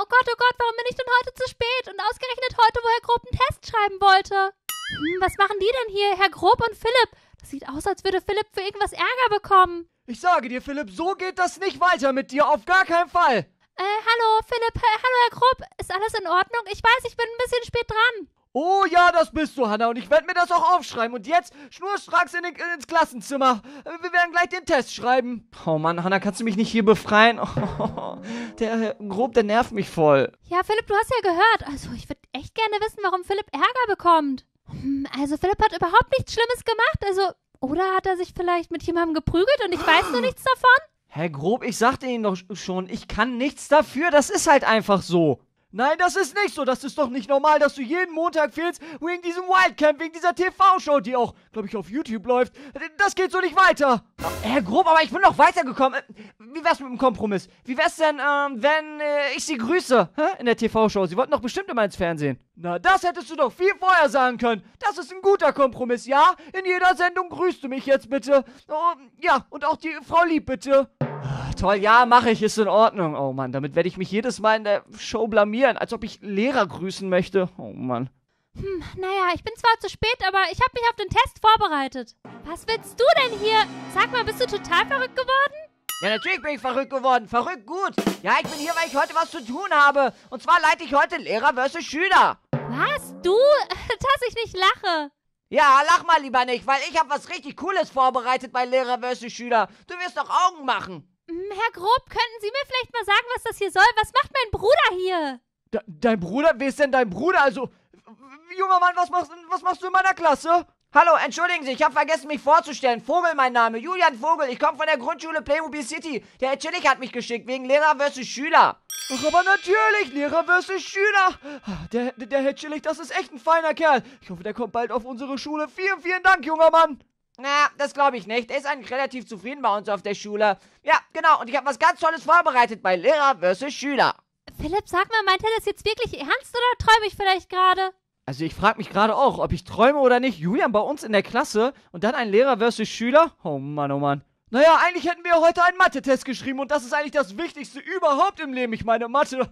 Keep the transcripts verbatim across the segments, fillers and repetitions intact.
Gott, oh Gott, warum bin ich denn heute zu spät? Und ausgerechnet heute, wo Herr Grob einen Test schreiben wollte. Hm, was machen die denn hier, Herr Grob und Philipp? Das sieht aus, als würde Philipp für irgendwas Ärger bekommen. Ich sage dir, Philipp, so geht das nicht weiter mit dir, auf gar keinen Fall. Äh, hallo, Philipp, äh, hallo, Herr Grob, ist alles in Ordnung? Ich weiß, ich bin ein bisschen spät dran. Oh ja, das bist du, Hannah, und ich werde mir das auch aufschreiben. Und jetzt schnurstracks in den, ins Klassenzimmer. Wir werden gleich den Test schreiben. Oh Mann, Hannah, kannst du mich nicht hier befreien? Oh, der Herr Grob, der nervt mich voll. Ja, Philipp, du hast ja gehört. Also, ich würde echt gerne wissen, warum Philipp Ärger bekommt. Hm, also, Philipp hat überhaupt nichts Schlimmes gemacht. Also, oder hat er sich vielleicht mit jemandem geprügelt und ich weiß nur nichts davon? Herr Grob, ich sagte Ihnen doch schon, ich kann nichts dafür. Das ist halt einfach so. Nein, das ist nicht so. Das ist doch nicht normal, dass du jeden Montag fehlst wegen diesem Wildcamp, wegen dieser T V-Show, die auch, glaube ich, auf YouTube läuft. Das geht so nicht weiter. Herr Grob, aber ich bin doch weitergekommen. Wie wär's mit dem Kompromiss? Wie wär's denn, ähm, wenn äh, ich Sie grüße, hä? In der T V-Show? Sie wollten doch bestimmt immer ins Fernsehen. Na, das hättest du doch viel vorher sagen können. Das ist ein guter Kompromiss, ja? In jeder Sendung grüßt du mich jetzt bitte. Oh, ja, und auch die Frau Lieb, bitte. Toll, ja, mache ich, ist in Ordnung. Oh Mann, damit werde ich mich jedes Mal in der Show blamieren, als ob ich Lehrer grüßen möchte. Oh Mann. Hm, naja, ich bin zwar zu spät, aber ich habe mich auf den Test vorbereitet. Was willst du denn hier? Sag mal, bist du total verrückt geworden? Ja, natürlich bin ich verrückt geworden. Verrückt gut. Ja, ich bin hier, weil ich heute was zu tun habe. Und zwar leite ich heute Lehrer versus Schüler. Was? Du? Dass ich nicht lache. Ja, lach mal lieber nicht, weil ich habe was richtig Cooles vorbereitet bei Lehrer versus Schüler. Du wirst doch Augen machen. Herr Grob, könnten Sie mir vielleicht mal sagen, was das hier soll? Was macht mein Bruder hier? De dein Bruder? Wer ist denn dein Bruder? Also, junger Mann, was machst, was machst du in meiner Klasse? Hallo, entschuldigen Sie, ich habe vergessen, mich vorzustellen. Vogel mein Name, Julian Vogel. Ich komme von der Grundschule Playmobil City. Der Herr Chillig hat mich geschickt, wegen Lehrer versus Schüler. Ach, aber natürlich, Lehrer versus Schüler. Der, der, der Herr Chillig, das ist echt ein feiner Kerl. Ich hoffe, der kommt bald auf unsere Schule. Vielen, vielen Dank, junger Mann. Na, das glaube ich nicht. Er ist eigentlich relativ zufrieden bei uns auf der Schule. Ja, genau. Und ich habe was ganz Tolles vorbereitet bei Lehrer versus Schüler. Philipp, sag mal, meint er das jetzt wirklich ernst oder träume ich vielleicht gerade? Also ich frage mich gerade auch, ob ich träume oder nicht. Julian bei uns in der Klasse und dann ein Lehrer versus Schüler? Oh Mann, oh Mann. Naja, eigentlich hätten wir heute einen Mathe-Test geschrieben und das ist eigentlich das Wichtigste überhaupt im Leben. Ich meine, Mathe.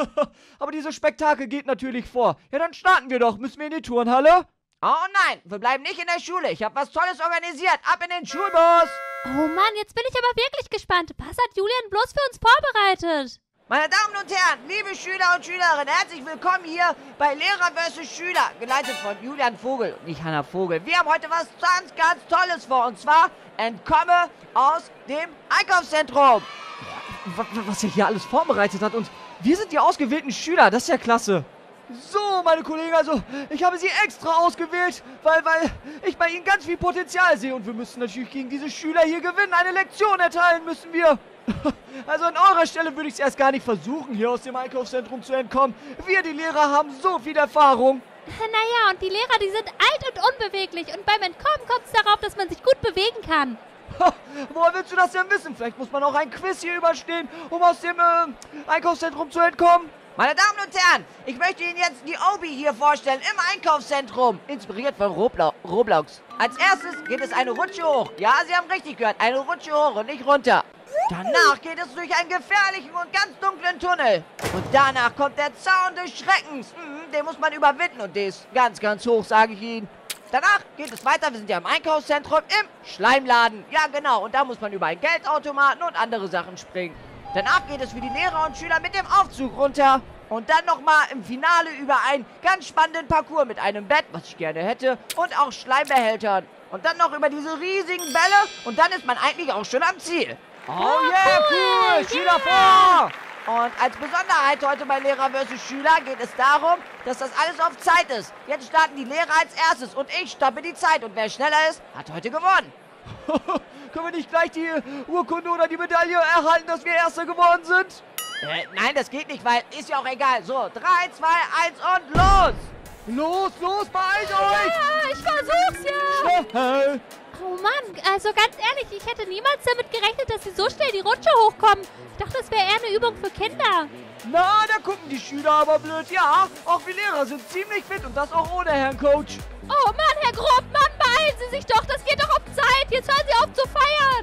Aber dieses Spektakel geht natürlich vor. Ja, dann starten wir doch. Müssen wir in die Turnhalle? Oh nein, wir bleiben nicht in der Schule. Ich habe was Tolles organisiert. Ab in den Schulbus. Oh Mann, jetzt bin ich aber wirklich gespannt. Was hat Julian bloß für uns vorbereitet? Meine Damen und Herren, liebe Schüler und Schülerinnen, herzlich willkommen hier bei Lehrer versus Schüler, geleitet von Julian Vogel, nicht Hannah Vogel. Wir haben heute was ganz, ganz Tolles vor, und zwar Entkomme aus dem Einkaufszentrum. Was er hier alles vorbereitet hat, und wir sind die ausgewählten Schüler, das ist ja klasse. So, meine Kollegen, also ich habe sie extra ausgewählt, weil, weil ich bei ihnen ganz viel Potenzial sehe, und wir müssen natürlich gegen diese Schüler hier gewinnen. Eine Lektion erteilen müssen wir. Also an eurer Stelle würde ich es erst gar nicht versuchen, hier aus dem Einkaufszentrum zu entkommen. Wir, die Lehrer, haben so viel Erfahrung. Naja, und die Lehrer, die sind alt und unbeweglich, und beim Entkommen kommt es darauf, dass man sich gut bewegen kann. Woher willst du das denn wissen? Vielleicht muss man auch ein Quiz hier überstehen, um aus dem äh, Einkaufszentrum zu entkommen. Meine Damen und Herren, ich möchte Ihnen jetzt die Obi hier vorstellen im Einkaufszentrum. Inspiriert von Roblo Roblox. Als erstes geht es eine Rutsche hoch. Ja, Sie haben richtig gehört, eine Rutsche hoch und nicht runter. Danach geht es durch einen gefährlichen und ganz dunklen Tunnel. Und danach kommt der Zaun des Schreckens. Mhm, den muss man überwinden, und der ist ganz, ganz hoch, sage ich Ihnen. Danach geht es weiter, wir sind ja im Einkaufszentrum, im Schleimladen. Ja, genau, und da muss man über einen Geldautomaten und andere Sachen springen. Danach geht es für die Lehrer und Schüler mit dem Aufzug runter. Und dann nochmal im Finale über einen ganz spannenden Parcours mit einem Bett, was ich gerne hätte, und auch Schleimbehältern. Und dann noch über diese riesigen Bälle, und dann ist man eigentlich auch schon am Ziel. Oh yeah, cool! Schüler vor! Und als Besonderheit heute bei Lehrer versus Schüler geht es darum, dass das alles auf Zeit ist. Jetzt starten die Lehrer als erstes und ich stoppe die Zeit. Und wer schneller ist, hat heute gewonnen. Können wir nicht gleich die Urkunde oder die Medaille erhalten, dass wir Erster geworden sind? Äh, nein, das geht nicht, weil ist ja auch egal. So, drei, zwei, eins und los! Los, los, beeilt euch! Ja, ich versuch's ja! Schnell! Oh Mann, also ganz ehrlich, ich hätte niemals damit gerechnet, dass sie so schnell die Rutsche hochkommen. Ich dachte, das wäre eher eine Übung für Kinder. Na, da gucken die Schüler aber blöd. Ja, auch wir Lehrer sind ziemlich fit, und das auch ohne Herrn Coach. Oh Mann, Herr Grob, Mann, beeilen Sie sich doch. Das geht doch auf Zeit. Jetzt hören Sie auf zu feiern.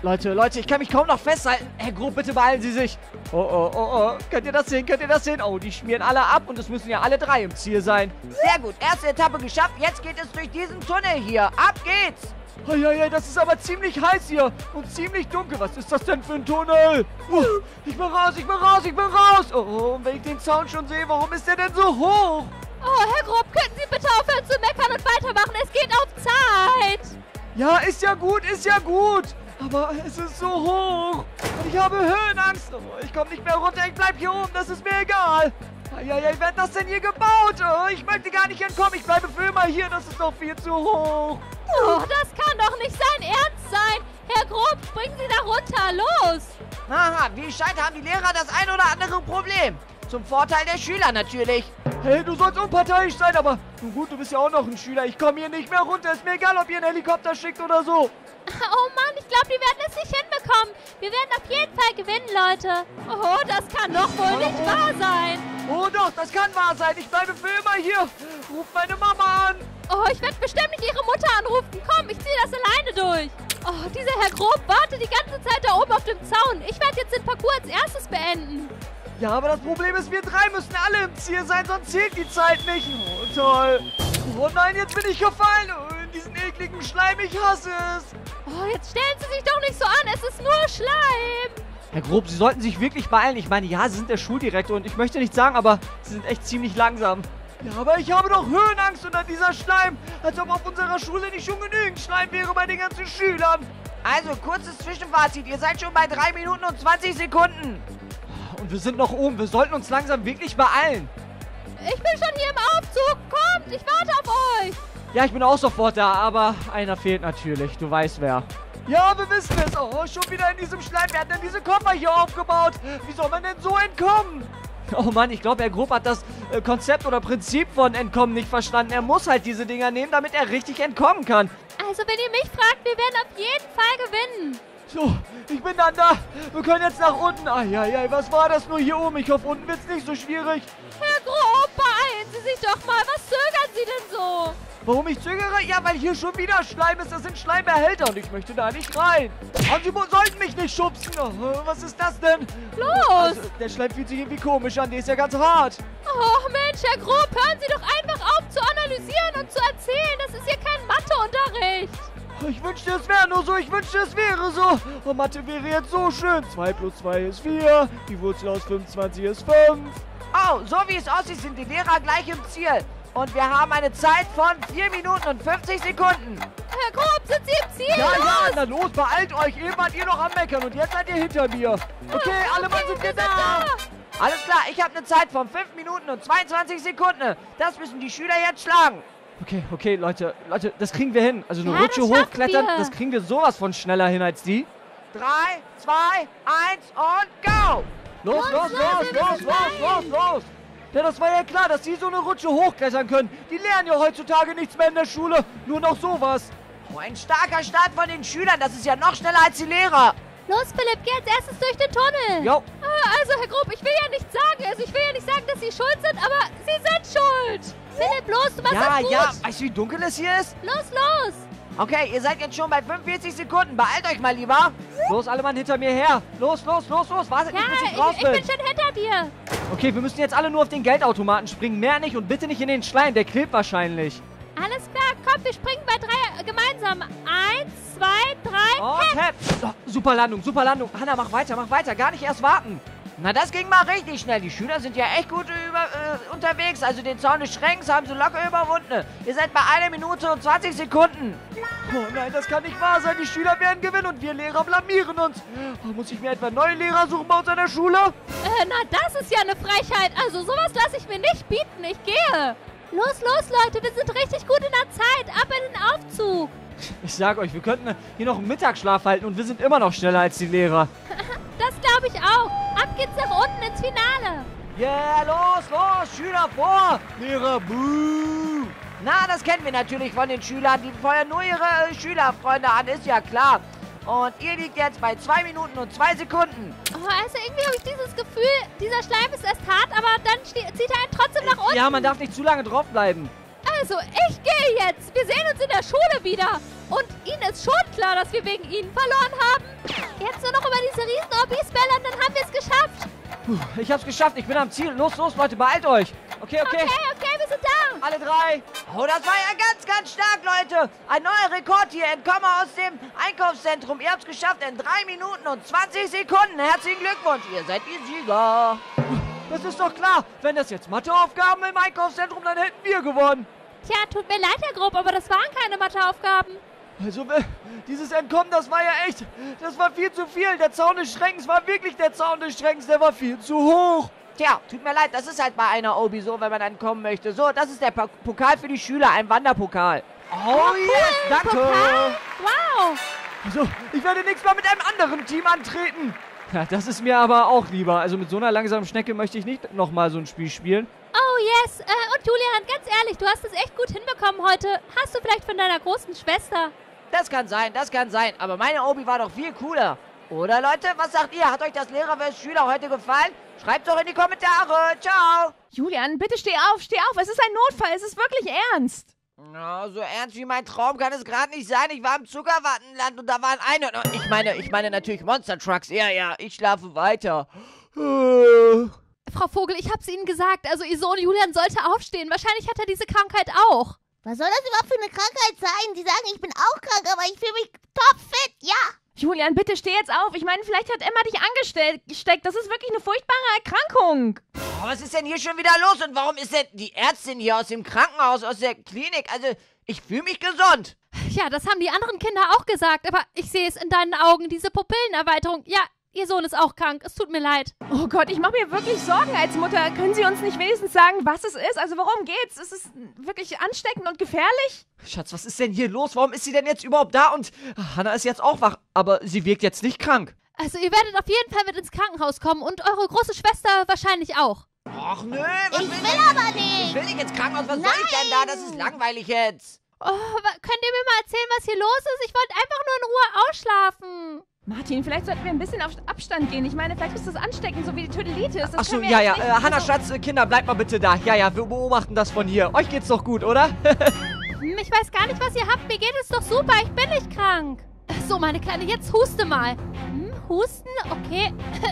Leute, Leute, ich kann mich kaum noch festhalten. Herr Grob, bitte beeilen Sie sich. Oh, oh, oh, oh. Könnt ihr das sehen? Könnt ihr das sehen? Oh, die schmieren alle ab und es müssen ja alle drei im Ziel sein. Sehr gut, erste Etappe geschafft. Jetzt geht es durch diesen Tunnel hier. Ab geht's! Eieiei, das ist aber ziemlich heiß hier und ziemlich dunkel. Was ist das denn für ein Tunnel? Oh, ich bin raus, ich bin raus, ich bin raus. Oh, oh, und wenn ich den Zaun schon sehe, warum ist der denn so hoch? Oh, Herr Grob, könnten Sie bitte aufhören zu meckern und weitermachen? Es geht auf Zeit. Ja, ist ja gut, ist ja gut. Aber es ist so hoch. Und ich habe Höhenangst. Oh, ich komme nicht mehr runter, ich bleib hier oben, das ist mir egal. Eieiei, wer hat das denn hier gebaut? Oh, ich möchte gar nicht entkommen, ich bleibe für immer hier, das ist doch viel zu hoch. Oh, das kann doch nicht sein Ernst sein. Herr Grob, springen Sie da runter, los. Aha, wie scheint, haben die Lehrer das ein oder andere Problem. Zum Vorteil der Schüler natürlich. Hey, du sollst unparteiisch sein, aber nun gut, du bist ja auch noch ein Schüler. Ich komme hier nicht mehr runter, ist mir egal, ob ihr einen Helikopter schickt oder so. Oh Mann, ich glaube, die werden es nicht hinbekommen. Wir werden auf jeden Fall gewinnen, Leute. Oh, das kann doch wohl nicht wahr sein. Oh doch, das kann wahr sein. Ich bleibe für immer hier. Ruf meine Mama an. Oh, ich werde bestimmt nicht ihre Mutter anrufen. Komm, ich ziehe das alleine durch. Oh, dieser Herr Grob wartet die ganze Zeit da oben auf dem Zaun. Ich werde jetzt den Parcours als erstes beenden. Ja, aber das Problem ist, wir drei müssen alle im Ziel sein, sonst zählt die Zeit nicht. Oh, toll. Oh nein, jetzt bin ich gefallen. Oh, in diesen ekligen Schleim, ich hasse es. Oh, jetzt stellen Sie sich doch nicht so an. Es ist nur Schleim. Herr Grob, Sie sollten sich wirklich beeilen. Ich meine, ja, Sie sind der Schuldirektor und ich möchte nicht sagen, aber Sie sind echt ziemlich langsam. Ja, aber ich habe doch Höhenangst unter dieser Schleim. Als ob auf unserer Schule nicht schon genügend Schleim wäre bei den ganzen Schülern. Also, kurzes Zwischenfazit. Ihr seid schon bei drei Minuten und zwanzig Sekunden. Und wir sind noch oben. Wir sollten uns langsam wirklich beeilen. Ich bin schon hier im Aufzug. Kommt, ich warte auf euch. Ja, ich bin auch sofort da, aber einer fehlt natürlich. Du weißt wer. Ja, wir wissen es. Oh, schon wieder in diesem Schleim. Wer hat denn diese Koffer hier aufgebaut? Wie soll man denn so entkommen? Oh Mann, ich glaube, Herr Grob hat das äh, Konzept oder Prinzip von Entkommen nicht verstanden. Er muss halt diese Dinger nehmen, damit er richtig entkommen kann. Also, wenn ihr mich fragt, wir werden auf jeden Fall gewinnen. So, ich bin dann da. Wir können jetzt nach unten. Eieiei, was war das nur hier oben? Ich hoffe, unten wird es nicht so schwierig. Herr Grob, beeilen Sie sich doch mal. Was zögern Sie denn so? Warum ich zögere? Ja, weil hier schon wieder Schleim ist. Das sind Schleimbehälter und ich möchte da nicht rein. Und Sie sollten mich nicht schubsen. Oh, was ist das denn? Los! Also, der Schleim fühlt sich irgendwie komisch an. Der ist ja ganz hart. Oh Mensch, Herr Grob, hören Sie doch einfach auf zu analysieren und zu erzählen. Das ist hier kein Matheunterricht. Ich wünschte, es wäre nur so. Ich wünschte, es wäre so. Oh, Mathe wäre jetzt so schön. zwei plus zwei ist vier. Die Wurzel aus fünfundzwanzig ist fünf. Oh, so wie es aussieht, sind die Lehrer gleich im Ziel. Und wir haben eine Zeit von vier Minuten und fünfzig Sekunden. Herr Grob, sind Sie im Ziel? Ja, los! ja, na los, beeilt euch. Eben wart ihr noch am Meckern und jetzt seid ihr hinter mir. Okay, alle Mann sind wir da. Alles klar, ich habe eine Zeit von fünf Minuten und zweiundzwanzig Sekunden. Das müssen die Schüler jetzt schlagen. Okay, okay, Leute, Leute, das kriegen wir hin. Also eine Ja, Rutsche das schaffen hochklettern, wir. das kriegen wir sowas von schneller hin als die. Drei, zwei, eins und go! Los, los, los, los, wir los, müssen los, los, los. Ja, das war ja klar, dass die so eine Rutsche hochklettern können. Die lernen ja heutzutage nichts mehr in der Schule, nur noch sowas. Oh, ein starker Start von den Schülern. Das ist ja noch schneller als die Lehrer. Los, Philipp, geh als erstes durch den Tunnel. Jo. Ah, also, Herr Grob, ich will ja nicht sagen, also ich will ja nicht sagen, dass Sie schuld sind, aber Sie sind schuld. Philipp, los, du machst Ja, das gut. ja. Weißt du, wie dunkel es hier ist? Los, los. Okay, ihr seid jetzt schon bei fünfundvierzig Sekunden. Beeilt euch mal lieber. Los, alle Mann hinter mir her. Los, los, los, los. Wartet Ja, nicht, bis ich raus ich, ich bin. bin schon hinter dir. Okay, wir müssen jetzt alle nur auf den Geldautomaten springen. Mehr nicht und bitte nicht in den Schleim. Der klebt wahrscheinlich. Alles klar, komm, wir springen bei drei äh, gemeinsam. Eins, zwei, drei. Und hepp. Oh, super Landung, super Landung. Hanna, mach weiter, mach weiter. Gar nicht erst warten. Na, das ging mal richtig schnell. Die Schüler sind ja echt gut über, äh, unterwegs. Also den Zaun des Schränkens haben sie locker überwunden. Ihr seid bei einer Minute und zwanzig Sekunden. Oh nein, das kann nicht wahr sein. Die Schüler werden gewinnen und wir Lehrer blamieren uns. Oh, muss ich mir etwa neue Lehrer suchen bei uns an der Schule? Äh, na, das ist ja eine Frechheit. Also sowas lasse ich mir nicht bieten. Ich gehe. Los, los, Leute, wir sind richtig gut in der Zeit. Ab in den Aufzug. Ich sag euch, wir könnten hier noch einen Mittagsschlaf halten und wir sind immer noch schneller als die Lehrer. Das glaube ich auch. Ab geht's nach unten ins Finale. Yeah, los, los, Schüler vor. Lehrer, buh! Na, das kennen wir natürlich von den Schülern. Die feuern nur ihre äh, Schülerfreunde an, ist ja klar. Und ihr liegt jetzt bei zwei Minuten und zwei Sekunden. Oh, also irgendwie habe ich dieses Gefühl, dieser Schleim ist erst hart, aber dann ste- zieht er einen trotzdem nach unten. Ja, man darf nicht zu lange draufbleiben. Also, ich gehe jetzt. Wir sehen uns in der Schule wieder. Und Ihnen ist schon klar, dass wir wegen Ihnen verloren haben. Jetzt nur noch über diese riesen Obis bellern, dann haben wir es geschafft. Puh, ich hab's geschafft, ich bin am Ziel. Los, los, Leute, beeilt euch. Okay, okay. Okay, okay, wir sind da. Alle drei. Oh, das war ja ganz, ganz stark, Leute. Ein neuer Rekord hier. Entkomme aus dem Einkaufszentrum. Ihr habt es geschafft in drei Minuten und zwanzig Sekunden. Herzlichen Glückwunsch. Ihr seid die Sieger. Das ist doch klar. Wenn das jetzt Matheaufgaben im Einkaufszentrum, dann hätten wir gewonnen. Tja, tut mir leid, Herr Grob, aber das waren keine Matheaufgaben. Also, äh, dieses Entkommen, das war ja echt, das war viel zu viel. Der Zaun des Schreckens war wirklich der Zaun des Schreckens, der war viel zu hoch. Tja, tut mir leid, das ist halt bei einer Obi so, wenn man entkommen möchte. So, das ist der Pa- Pokal für die Schüler, ein Wanderpokal. Oh, yes, danke. Pokal? Wow. Also, ich werde nächstes Mal mit einem anderen Team antreten. Ja, das ist mir aber auch lieber. Also mit so einer langsamen Schnecke möchte ich nicht nochmal so ein Spiel spielen. Oh, yes. Äh, und Julian, ganz ehrlich, du hast es echt gut hinbekommen heute. Hast du vielleicht von deiner großen Schwester? Das kann sein, das kann sein. Aber meine Obi war doch viel cooler. Oder, Leute? Was sagt ihr? Hat euch das Lehrer vs. Schüler heute gefallen? Schreibt's doch in die Kommentare. Ciao. Julian, bitte steh auf, steh auf. Es ist ein Notfall, es ist wirklich ernst. Na, so ernst wie mein Traum kann es gerade nicht sein. Ich war im Zuckerwattenland und da waren eine... Ich meine, ich meine natürlich Monster Trucks. Ja, ja, ich schlafe weiter. Äh, Frau Vogel, ich hab's Ihnen gesagt. Also, Ihr Sohn Julian sollte aufstehen. Wahrscheinlich hat er diese Krankheit auch. Was soll das überhaupt für eine Krankheit sein? Die sagen, ich bin auch krank, aber ich fühle mich topfit, ja. Julian, bitte steh jetzt auf. Ich meine, vielleicht hat Emma dich angesteckt. Das ist wirklich eine furchtbare Erkrankung. Oh, was ist denn hier schon wieder los? Und warum ist denn die Ärztin hier aus dem Krankenhaus, aus der Klinik? Also, ich fühle mich gesund. Ja, das haben die anderen Kinder auch gesagt. Aber ich sehe es in deinen Augen, diese Pupillenerweiterung. Ja, Ihr Sohn ist auch krank. Es tut mir leid. Oh Gott, ich mache mir wirklich Sorgen als Mutter. Können Sie uns nicht wenigstens sagen, was es ist? Also worum geht's? Ist es wirklich ansteckend und gefährlich? Schatz, was ist denn hier los? Warum ist sie denn jetzt überhaupt da? Und Hannah ist jetzt auch wach, aber sie wirkt jetzt nicht krank. Also, ihr werdet auf jeden Fall mit ins Krankenhaus kommen und eure große Schwester wahrscheinlich auch. Ach nö, was Ich will will denn- aber Ich nicht. will nicht ins Krankenhaus. Was soll ich denn da? Das ist langweilig jetzt. Oh, wa- könnt ihr mir mal erzählen, was hier los ist? Ich wollte einfach nur in Ruhe ausschlafen. Martin, vielleicht sollten wir ein bisschen auf Abstand gehen. Ich meine, vielleicht ist das ansteckend, so wie die Tödelitis. Das Ach so, können wir ja, jetzt ja. nicht- Äh, Hannah, Schatz, äh, Kinder, bleibt mal bitte da. Ja, ja, wir beobachten das von hier. Euch geht's doch gut, oder? Hm, ich weiß gar nicht, was ihr habt. Mir geht es doch super. Ich bin nicht krank. So, meine Kleine, jetzt huste mal. Hm, husten? Okay.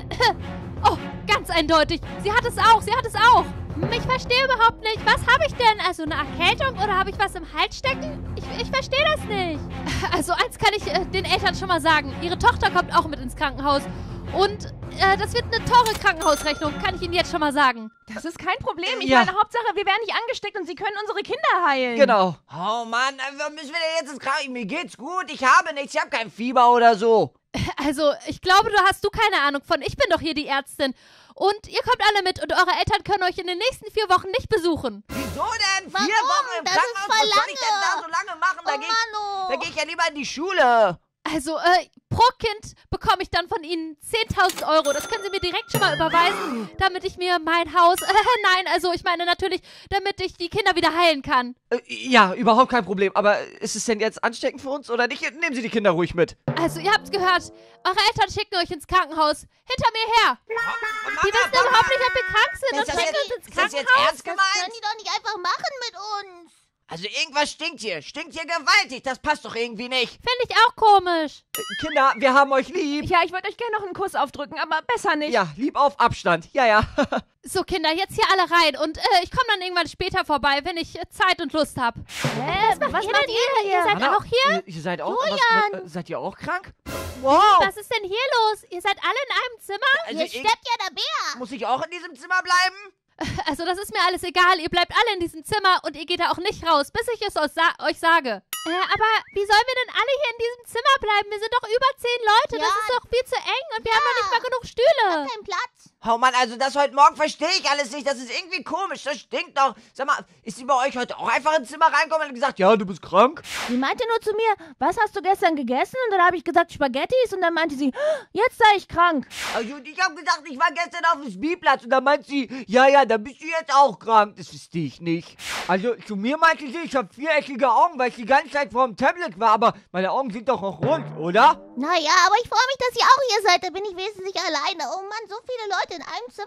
Oh, ganz eindeutig. Sie hat es auch. Sie hat es auch. Hm, ich verstehe überhaupt nicht. Was habe ich denn? Also eine Erkältung oder habe ich was im Hals stecken? Ich, ich verstehe das nicht. Also eins kann ich äh, den Eltern schon mal sagen. Ihre Tochter kommt auch mit ins Krankenhaus. Und äh, das wird eine teure Krankenhausrechnung, kann ich Ihnen jetzt schon mal sagen. Das ist kein Problem. Ich Ja. meine, Hauptsache, wir werden nicht angesteckt und Sie können unsere Kinder heilen. Genau. Oh Mann, äh, warum müssen wir denn jetzt ins Krankenhaus? Mir geht's gut. Ich habe nichts. Ich habe kein Fieber oder so. Also, ich glaube, du hast du keine Ahnung von. Ich bin doch hier die Ärztin. Und ihr kommt alle mit und eure Eltern können euch in den nächsten vier Wochen nicht besuchen. Wieso denn? Vier Warum? Wochen im Das ist Krankenhaus? voll Was soll ich denn da lange. so lange machen? Da Oh gehe ich, Mann, da oh. geh ich ja lieber in die Schule. Also, äh, pro Kind bekomme ich dann von Ihnen zehntausend Euro. Das können Sie mir direkt schon mal überweisen, damit ich mir mein Haus... Äh, nein, also ich meine natürlich, damit ich die Kinder wieder heilen kann. Äh, ja, überhaupt kein Problem. Aber ist es denn jetzt ansteckend für uns oder nicht? Nehmen Sie die Kinder ruhig mit. Also, ihr habt's gehört. Eure Eltern schicken euch ins Krankenhaus. Hinter mir her. Mama, Die wissen Papa, überhaupt nicht, ob wir krank sind Ist und das schicken jetzt- uns ins ist das jetzt Krankenhaus. ernst Das gemeint? können die doch nicht einfach machen mit uns. Also irgendwas stinkt hier. Stinkt hier gewaltig. Das passt doch irgendwie nicht. Finde ich auch komisch. Äh, Kinder, wir haben euch lieb. Ja, ich würde euch gerne noch einen Kuss aufdrücken, aber besser nicht. Ja, lieb auf Abstand. Ja, ja. So, Kinder, jetzt hier alle rein. Und äh, ich komme dann irgendwann später vorbei, wenn ich äh, Zeit und Lust habe. Hä, was macht ihr denn hier? Ihr seid Hannah, auch hier? Ihr, ihr seid auch... Julian. Was, was, äh, seid ihr auch krank? Wow. Was ist denn hier los? Ihr seid alle in einem Zimmer? Also Hier ich, steppt ja der Bär. muss ich auch in diesem Zimmer bleiben? Also, das ist mir alles egal. Ihr bleibt alle in diesem Zimmer und ihr geht da auch nicht raus, bis ich es euch, sa euch sage. Äh, aber wie sollen wir denn alle hier in diesem Zimmer bleiben? Wir sind doch über zehn Leute. Ja. Das ist doch viel zu eng und wir haben doch nicht mal genug Stühle. Kein Platz. Oh Mann, also das heute Morgen verstehe ich alles nicht. Das ist irgendwie komisch. Das stinkt doch. Sag mal, ist sie bei euch heute auch einfach ins Zimmer reingekommen und hat gesagt, ja, du bist krank? Sie meinte nur zu mir, was hast du gestern gegessen? Und dann habe ich gesagt, Spaghettis. Und dann meinte sie, jetzt sei ich krank. Also ich habe gedacht, ich war gestern auf dem Spielplatz und dann meint sie, ja, ja, dann bist du jetzt auch krank. Das verstehe ich nicht. Also zu mir meinte sie, ich habe viereckige Augen, weil ich die ganze Zeit vor dem Tablet war, aber meine Augen sind doch noch rund, oder? Naja, aber ich freue mich, dass ihr auch hier seid. Da bin ich wesentlich alleine. Oh Mann, so viele Leute in einem Zimmer.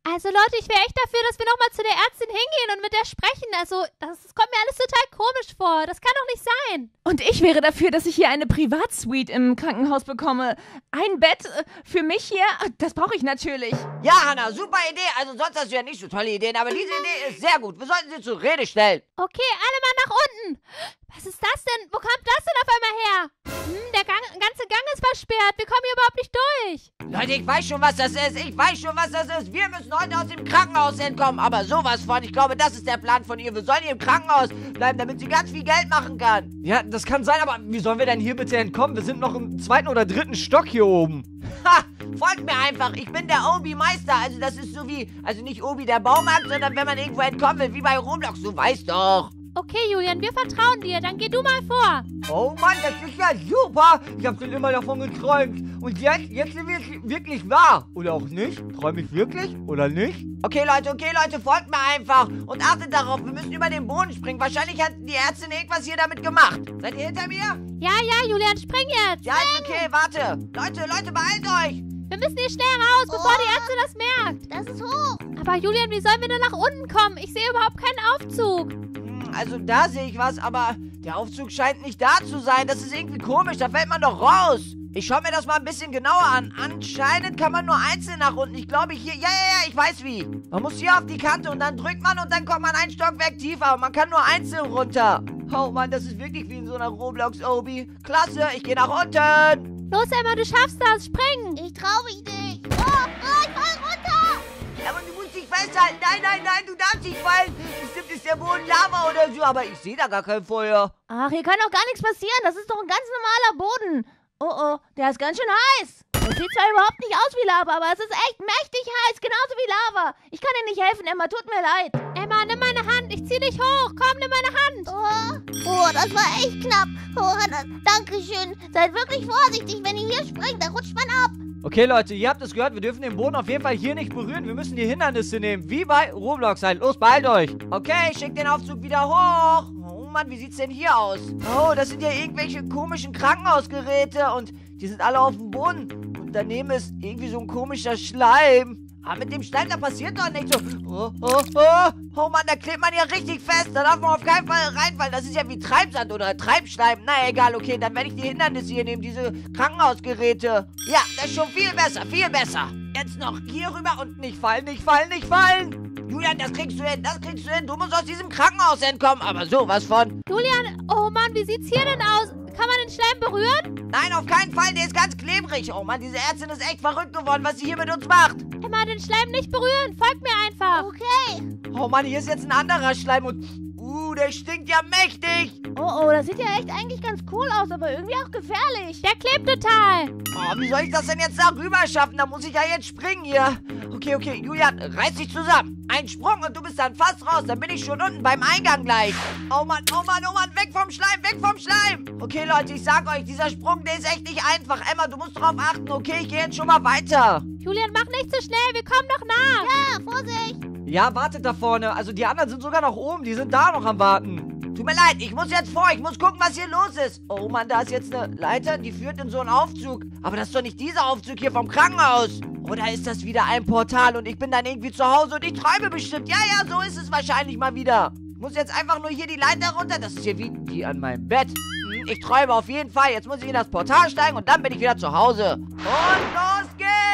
Also Leute, ich wäre echt dafür, dass wir nochmal zu der Ärztin hingehen und mit der sprechen. Also, das, das kommt mir alles total komisch vor. Das kann doch nicht sein. Und ich wäre dafür, dass ich hier eine Privatsuite im Krankenhaus bekomme. Ein Bett äh, für mich hier, das brauche ich natürlich. Ja, Hannah, super Idee. Also sonst hast du ja nicht so tolle Ideen, aber diese Idee ist sehr gut. Wir sollten sie zur Rede stellen. Okay, alle mal nach unten. Was ist das denn? Wo kommt das denn auf einmal her? Hm, der Gang, ganze Gang ist versperrt. Wir kommen hier überhaupt nicht durch. Leute, ich weiß schon, was das ist. Ich weiß schon, was das ist. Wir müssen heute aus dem Krankenhaus entkommen. Aber sowas von. Ich glaube, das ist der Plan von ihr. Wir sollen hier im Krankenhaus bleiben, damit sie ganz viel Geld machen kann. Ja, das kann sein, aber wie sollen wir denn hier bitte entkommen? Wir sind noch im zweiten oder dritten Stock hier oben. Ha! Folgt mir einfach. Ich bin der Obi-Meister. Also das ist so wie, also nicht Obi der Baumarkt, sondern wenn man irgendwo entkommen will, wie bei Roblox. Du weißt doch. Okay, Julian, wir vertrauen dir. Dann geh du mal vor. Oh Mann, das ist ja super. Ich habe schon immer davon geträumt. Und jetzt, jetzt sind wir wirklich wahr. Oder auch nicht? Träume ich wirklich? Oder nicht? Okay, Leute, okay, Leute, folgt mir einfach. Und achtet darauf, wir müssen über den Boden springen. Wahrscheinlich hat die Ärztin irgendwas hier damit gemacht. Seid ihr hinter mir? Ja, ja, Julian, spring jetzt. Ja, ist okay, warte. Leute, Leute, beeilt euch. Wir müssen hier schnell raus, bevor die Ärztin das merkt. Das ist hoch. Aber Julian, wie sollen wir denn nach unten kommen? Ich sehe überhaupt keinen Aufzug. Also da sehe ich was, aber der Aufzug scheint nicht da zu sein. Das ist irgendwie komisch, da fällt man doch raus. Ich schaue mir das mal ein bisschen genauer an. Anscheinend kann man nur einzeln nach unten. Ich glaube hier, ja, ja, ja, ich weiß wie. Man muss hier auf die Kante und dann drückt man und dann kommt man ein Stockwerk tiefer. Und man kann nur einzeln runter. Oh Mann, das ist wirklich wie in so einer Roblox-Obi. Klasse, ich gehe nach unten. Los, Emma, du schaffst das. Spring. Ich traue mich nicht. Oh, oh, ich fall runter. Aber du musst dich festhalten. Nein, nein, nein, du darfst nicht fallen. Bestimmt ist der Boden Lava oder so, aber ich sehe da gar kein Feuer. Ach, hier kann doch gar nichts passieren. Das ist doch ein ganz normaler Boden. Oh, oh, der ist ganz schön heiß. Das sieht zwar überhaupt nicht aus wie Lava, aber es ist echt mächtig heiß, genauso wie Lava. Ich kann dir nicht helfen, Emma, tut mir leid. Emma, nimm meine Hand. Ich zieh dich hoch. Komm, nimm meine Hand. Oh, oh, das war echt knapp. Oh, Hannah, danke schön. Seid wirklich vorsichtig, wenn ihr hier springt, dann rutscht man ab. Okay, Leute, ihr habt es gehört. Wir dürfen den Boden auf jeden Fall hier nicht berühren. Wir müssen die Hindernisse nehmen, wie bei Roblox halt. Los, beeilt euch. Okay, schick den Aufzug wieder hoch. Oh Mann, wie sieht's denn hier aus? Oh, das sind ja irgendwelche komischen Krankenhausgeräte und die sind alle auf dem Boden. Und daneben ist irgendwie so ein komischer Schleim. Aber mit dem Schleim, da passiert doch nichts. So. Oh, oh, oh. Oh Mann, da klebt man ja richtig fest. Da darf man auf keinen Fall reinfallen. Das ist ja wie Treibsand oder Treibschleim. Na egal, okay, dann werde ich die Hindernisse hier nehmen, diese Krankenhausgeräte. Ja, das ist schon viel besser, viel besser. Jetzt noch hier rüber und nicht fallen, nicht fallen, nicht fallen. Julian, das kriegst du hin, das kriegst du hin. Du musst aus diesem Krankenhaus entkommen, aber sowas von. Julian, oh Mann, wie sieht's hier denn aus? Kann man den Schleim berühren? Nein, auf keinen Fall, der ist ganz klebrig. Oh Mann, diese Ärztin ist echt verrückt geworden, was sie hier mit uns macht. Emma, den Schleim nicht berühren. Folgt mir einfach. Okay. Oh Mann, hier ist jetzt ein anderer Schleim und... Uh, der stinkt ja mächtig. Oh, oh, das sieht ja echt eigentlich ganz cool aus, aber irgendwie auch gefährlich. Der klebt total. Oh, wie soll ich das denn jetzt da rüber schaffen? Da muss ich ja jetzt springen hier. Okay, okay, Julian, reiß dich zusammen. Ein Sprung und du bist dann fast raus. Dann bin ich schon unten beim Eingang gleich. Oh Mann, oh Mann, oh Mann, weg vom Schleim, weg vom Schleim. Okay, Leute, ich sag euch, dieser Sprung, der ist echt nicht einfach. Emma, du musst drauf achten, okay? Ich gehe jetzt schon mal weiter. Julian, mach nicht so schnell. Wir kommen doch nach. Ja, Vorsicht. Ja, wartet da vorne. Also die anderen sind sogar noch oben. Die sind da noch am Warten. Tut mir leid, ich muss jetzt vor. Ich muss gucken, was hier los ist. Oh Mann, da ist jetzt eine Leiter, die führt in so einen Aufzug. Aber das ist doch nicht dieser Aufzug hier vom Krankenhaus. Oder ist das wieder ein Portal und ich bin dann irgendwie zu Hause und ich träume bestimmt. Ja, ja, so ist es wahrscheinlich mal wieder. Ich muss jetzt einfach nur hier die Leiter runter. Das ist hier wie die an meinem Bett. Hm, ich träume auf jeden Fall. Jetzt muss ich in das Portal steigen und dann bin ich wieder zu Hause. Und los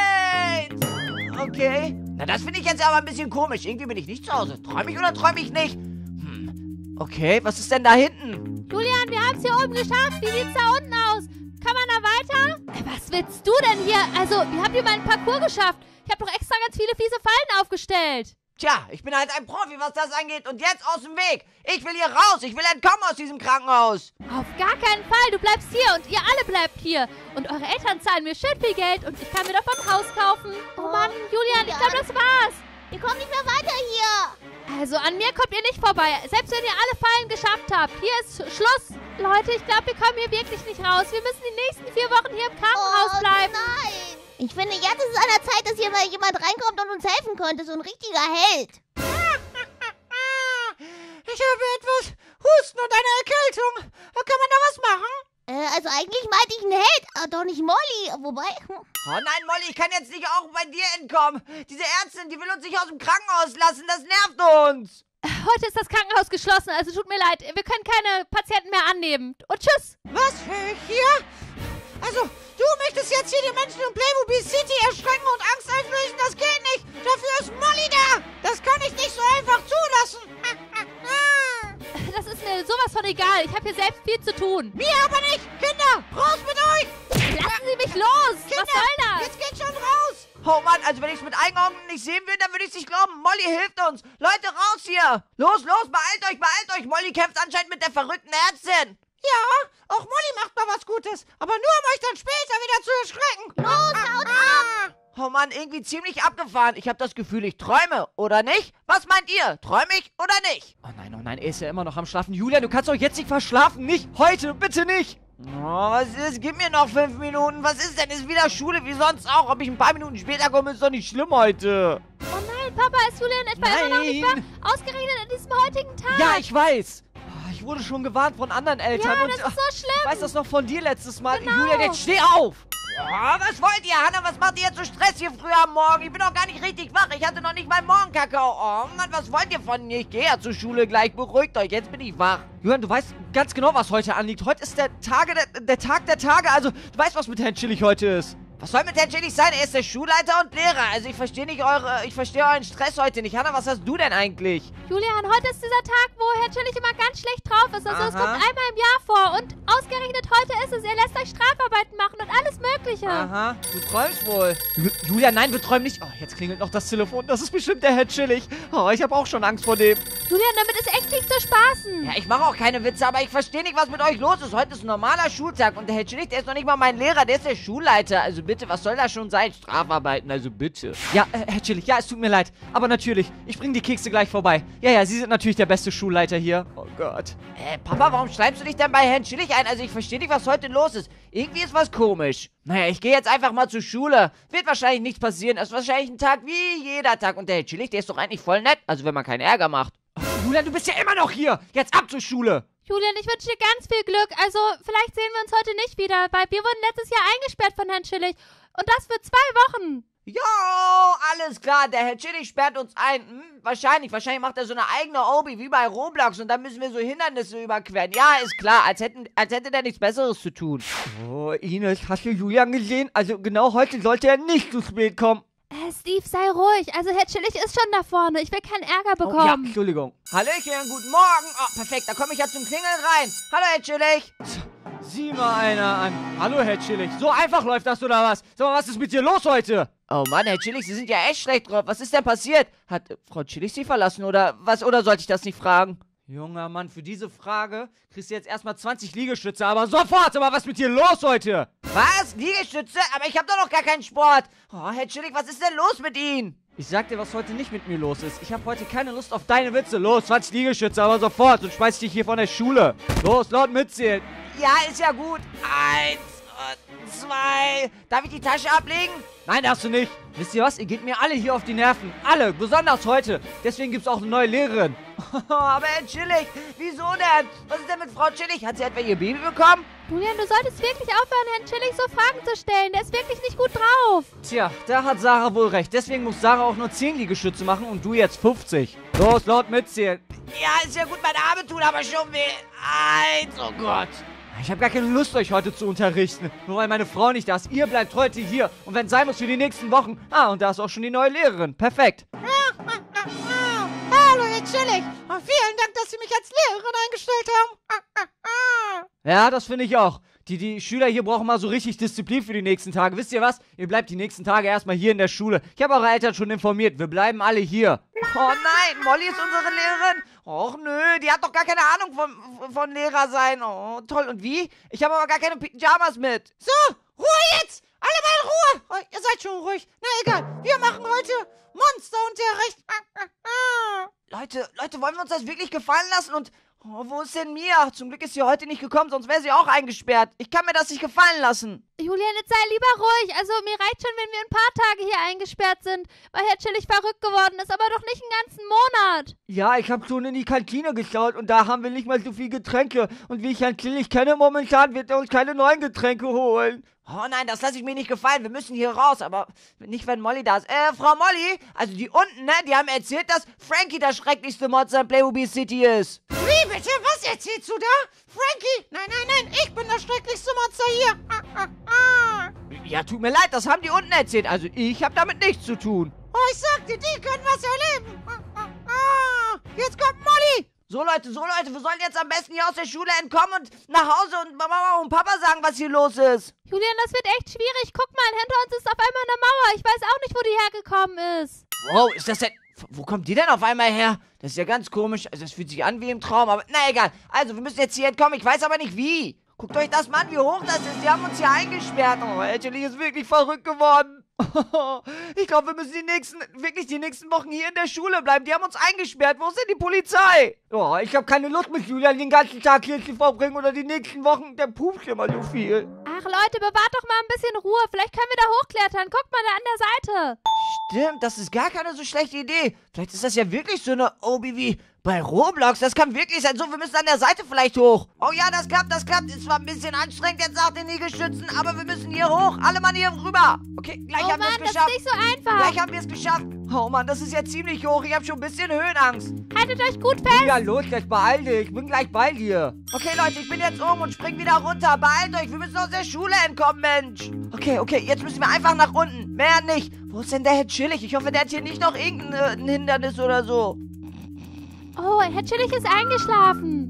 geht's! Okay. Na, das finde ich jetzt aber ein bisschen komisch. Irgendwie bin ich nicht zu Hause. Träume ich oder träume ich nicht? Hm. Okay, was ist denn da hinten? Julian, wir haben es hier oben geschafft. Wie sieht's da unten aus? Kann man da weiter? Was willst du denn hier? Also, wir haben hier mal einen Parcours geschafft. Ich habe doch extra ganz viele fiese Fallen aufgestellt. Tja, ich bin halt ein Profi, was das angeht. Und jetzt aus dem Weg. Ich will hier raus. Ich will entkommen aus diesem Krankenhaus. Auf gar keinen Fall. Du bleibst hier und ihr alle bleibt hier. Und eure Eltern zahlen mir schön viel Geld und ich kann mir davon ein Haus kaufen. Oh Mann, Julian, ich glaube, das war's. Wir kommen nicht mehr weiter hier. Also, an mir kommt ihr nicht vorbei. Selbst wenn ihr alle Fallen geschafft habt. Hier ist Schluss. Leute, ich glaube, wir kommen hier wirklich nicht raus. Wir müssen die nächsten vier Wochen hier im Krankenhaus oh, bleiben. Nein. Ich finde, jetzt ist es an der Zeit, dass hier mal jemand reinkommt und uns helfen könnte. So ein richtiger Held. Ich habe etwas Husten und eine Erkältung. Kann man da was machen? Äh, also eigentlich meinte ich Nate, äh, doch nicht Molly. Wobei, hm. Oh nein, Molly, ich kann jetzt nicht auch bei dir entkommen. Diese Ärztin, die will uns nicht aus dem Krankenhaus lassen. Das nervt uns. Heute ist das Krankenhaus geschlossen, also tut mir leid. Wir können keine Patienten mehr annehmen. Und tschüss. Was höre ich hier? Also, du möchtest jetzt hier die Menschen in Playmobil City erschrecken und Angst einflößen? Das geht nicht. Dafür ist Molly da. Das kann ich nicht so einfach zulassen. Das ist mir sowas von egal. Ich habe hier selbst viel zu tun. Mir aber nicht. Kinder, raus mit euch. Lassen Sie mich los. Kinder, Was soll das? jetzt geht schon raus. Oh Mann, also wenn ich es mit eigenen Augen nicht sehen will, dann würde ich es nicht glauben. Molly hilft uns. Leute, raus hier. Los, los, beeilt euch, beeilt euch. Molly kämpft anscheinend mit der verrückten Ärztin. Ja, auch Molly macht mal was Gutes. Aber nur, um euch dann später wieder zu erschrecken. Los, haut ab! Oh Mann, irgendwie ziemlich abgefahren. Ich habe das Gefühl, ich träume, oder nicht? Was meint ihr? Träume ich oder nicht? Oh nein, oh nein, er ist ja immer noch am Schlafen. Julian, du kannst doch jetzt nicht verschlafen. Nicht heute, bitte nicht. Oh, was ist? Gib mir noch fünf Minuten. Was ist denn? Ist wieder Schule wie sonst auch. Ob ich ein paar Minuten später komme, ist doch nicht schlimm heute. Oh nein, Papa, ist Julian etwa immer noch nicht Nein. wahr? Ausgerechnet an diesem heutigen Tag. Ja, ich weiß. Oh, ich wurde schon gewarnt von anderen Eltern. Ja, und, das ist so ach, schlimm. Ich weiß das noch von dir letztes Mal. Genau. Julian, jetzt steh auf. Oh, was wollt ihr, Hannah? Was macht ihr jetzt so Stress hier früh am Morgen? Ich bin doch gar nicht richtig wach. Ich hatte noch nicht mal Morgenkakao. Oh Mann, was wollt ihr von mir? Ich gehe ja zur Schule gleich. Beruhigt euch. Jetzt bin ich wach. Julian, du weißt ganz genau, was heute anliegt. Heute ist der Tage, der, der Tag der Tage. Also, du weißt, was mit Herrn Chillig heute ist. Was soll mit Herrn Chillig sein? Er ist der Schulleiter und Lehrer. Also ich verstehe nicht eure, ich verstehe euren Stress heute nicht. Hannah, was hast du denn eigentlich? Julian, heute ist dieser Tag, wo Herr Chillig immer ganz schlecht drauf ist. Also es Aha. kommt einmal im Jahr vor. Und ausgerechnet heute ist es. Er lässt euch Strafarbeiten machen und alles Mögliche. Aha, du träumst wohl. Ju Julian, nein, wir träumen nicht. Oh, jetzt klingelt noch das Telefon. Das ist bestimmt der Herr Chillig. Oh, ich habe auch schon Angst vor dem. Julian, damit ist echt nicht zu spaßen. Ja, ich mache auch keine Witze, aber ich verstehe nicht, was mit euch los ist. Heute ist ein normaler Schultag und der Herr Chillig, der ist noch nicht mal mein Lehrer, der ist der Schulleiter. Also bitte, was soll das schon sein? Strafarbeiten, also bitte. Ja, äh, Herr Chillig, ja, es tut mir leid. Aber natürlich, ich bringe die Kekse gleich vorbei. Ja, ja, Sie sind natürlich der beste Schulleiter hier. Oh Gott. Äh, Papa, warum schreibst du dich denn bei Herrn Chillig ein? Also ich verstehe nicht, was heute los ist. Irgendwie ist was komisch. Naja, ich gehe jetzt einfach mal zur Schule. Wird wahrscheinlich nichts passieren. Es ist wahrscheinlich ein Tag wie jeder Tag. Und der Herr Chillig, der ist doch eigentlich voll nett. Also wenn man keinen Ärger macht. Oh, Julian, du bist ja immer noch hier. Jetzt ab zur Schule. Julian, ich wünsche dir ganz viel Glück. Also vielleicht sehen wir uns heute nicht wieder, weil wir wurden letztes Jahr eingesperrt von Herrn Chillig. Und das für zwei Wochen. Jo, alles klar, der Herr Chillig sperrt uns ein. Hm, wahrscheinlich, wahrscheinlich macht er so eine eigene Obi wie bei Roblox und dann müssen wir so Hindernisse überqueren. Ja, ist klar, als, hätten, als hätte der nichts Besseres zu tun. Oh, Ines, hast du Julian gesehen? Also genau heute sollte er nicht zu spät kommen. Äh, Steve, sei ruhig. Also Herr Chillig ist schon da vorne. Ich will keinen Ärger Oh, ja, bekommen. Entschuldigung. Hallöchen, guten Morgen. Oh, perfekt, da komme ich ja zum Klingeln rein. Hallo, Herr Chillig. Sieh mal einer an. Hallo, Herr Chillig. So einfach läuft das, oder was? Sag mal, was ist mit dir los heute? Oh Mann, Herr Chillig, Sie sind ja echt schlecht drauf. Was ist denn passiert? Hat äh, Frau Chillig Sie verlassen oder was? Oder sollte ich das nicht fragen? Junger Mann, für diese Frage kriegst du jetzt erstmal zwanzig Liegestütze, aber sofort! Aber was ist mit dir los heute? Was? Liegestütze? Aber ich habe doch noch gar keinen Sport. Oh, Herr Chillig, was ist denn los mit Ihnen? Ich sag dir, was heute nicht mit mir los ist. Ich habe heute keine Lust auf deine Witze. Los, zwanzig Liegestütze, aber sofort. Sonst schmeiß ich dich hier von der Schule. Los, laut mitzählen. Ja, ist ja gut. Eins, und zwei. Darf ich die Tasche ablegen? Nein, darfst du nicht. Wisst ihr was? Ihr geht mir alle hier auf die Nerven. Alle, besonders heute. Deswegen gibt's auch eine neue Lehrerin. Aber Herr Chillig, wieso denn? Was ist denn mit Frau Chillig? Hat sie etwa ihr Baby bekommen? Julian, du solltest wirklich aufhören, Herrn Chillig so Fragen zu stellen. Der ist wirklich nicht gut drauf. Tja, da hat Sarah wohl recht. Deswegen muss Sarah auch nur zehn Liegestütze machen und du jetzt fünfzig. Los, laut mitzählen. Ja, ist ja gut, meine Arme tun aber schon weh. Eins, oh Gott. Ich habe gar keine Lust, euch heute zu unterrichten. Nur weil meine Frau nicht da ist. Ihr bleibt heute hier. Und wenn sein muss für die nächsten Wochen. Ah, und da ist auch schon die neue Lehrerin. Perfekt. Hallo, Herr Chillig. Oh, vielen Dank, dass Sie mich als Lehrerin eingestellt haben. Ja, das finde ich auch. Die, die Schüler hier brauchen mal so richtig Disziplin für die nächsten Tage. Wisst ihr was? Ihr bleibt die nächsten Tage erstmal hier in der Schule. Ich habe eure Eltern schon informiert. Wir bleiben alle hier. Oh nein, Molly ist unsere Lehrerin. Och nö, die hat doch gar keine Ahnung von, von Lehrer sein. Oh, toll. Und wie? Ich habe aber gar keine Pyjamas mit. So, Ruhe jetzt. Alle mal in Ruhe. Oh, ihr seid schon ruhig. Na egal, wir machen heute Monsterunterricht. Leute, Leute, wollen wir uns das wirklich gefallen lassen? Und oh, wo ist denn Mia? Zum Glück ist sie heute nicht gekommen, sonst wäre sie auch eingesperrt. Ich kann mir das nicht gefallen lassen. Julian, jetzt sei lieber ruhig. Also mir reicht schon, wenn wir ein paar Tage hier eingesperrt sind, weil Herr Chillig verrückt geworden ist, aber doch nicht einen ganzen Monat. geschaut? Ja, ich habe schon in die Kantine geschaut und da haben wir nicht mal so viel Getränke. Und wie ich Herrn Tillich kenne momentan, wird er uns keine neuen Getränke holen. Oh nein, das lasse ich mir nicht gefallen. Wir müssen hier raus, aber nicht, wenn Molly da ist. Äh, Frau Molly, also die unten, ne, die haben erzählt, dass Frankie das schrecklichste Monster in Playmobil City ist. Wie bitte? Was erzählst du da? Frankie? Nein, nein, nein, ich bin das schrecklichste Monster hier. Ah, ah, ah. Ja, tut mir leid, das haben die unten erzählt. Also ich habe damit nichts zu tun. Oh, ich sagte, die können was erleben. Ah, ah, ah. Jetzt kommt Molly. So Leute, so Leute, wir sollen jetzt am besten hier aus der Schule entkommen und nach Hause und Mama und Papa sagen, was hier los ist. Julian, das wird echt schwierig. Guck mal, hinter uns ist auf einmal eine Mauer. Ich weiß auch nicht, wo die hergekommen ist. Wow, ist das denn... Wo kommt die denn auf einmal her? Das ist ja ganz komisch. Also, das fühlt sich an wie im Traum, aber na egal. Also, wir müssen jetzt hier entkommen. Ich weiß aber nicht wie. Guckt euch das mal an, wie hoch das ist. Die haben uns hier eingesperrt. Oh, Angelique ist wirklich verrückt geworden. Ich glaube, wir müssen die nächsten, wirklich die nächsten Wochen hier in der Schule bleiben. Die haben uns eingesperrt. Wo ist denn die Polizei? Oh, ich habe keine Lust mit Julian den ganzen Tag hier zu verbringen oder die nächsten Wochen. Der pupst immer so viel. Ach Leute, bewahrt doch mal ein bisschen Ruhe. Vielleicht können wir da hochklettern. Guckt mal da an der Seite. Stimmt, das ist gar keine so schlechte Idee. Vielleicht ist das ja wirklich so eine Obi wie bei Roblox. Das kann wirklich sein. So, wir müssen an der Seite vielleicht hoch. Oh ja, das klappt, das klappt. Ist zwar ein bisschen anstrengend jetzt nach den Liegestützen, aber wir müssen hier hoch. Alle Mann hier rüber. Okay, gleich Oh haben wir Mann, es das geschafft. ist nicht so einfach. Gleich haben wir es geschafft. Oh Mann, das ist ja ziemlich hoch. Ich habe schon ein bisschen Höhenangst. Haltet euch gut fest. Ja, los, jetzt beeil dich. Ich bin gleich bei dir. Okay, Leute, ich bin jetzt oben und spring wieder runter. Beeilt euch, wir müssen aus der Schule entkommen, Mensch. Okay, okay, jetzt müssen wir einfach nach unten. Mehr nicht. Wo ist denn der Herr Chillig? Ich hoffe, der hat hier nicht noch irgendein äh, ein Hindernis oder so. Oh, Herr Chillig ist eingeschlafen.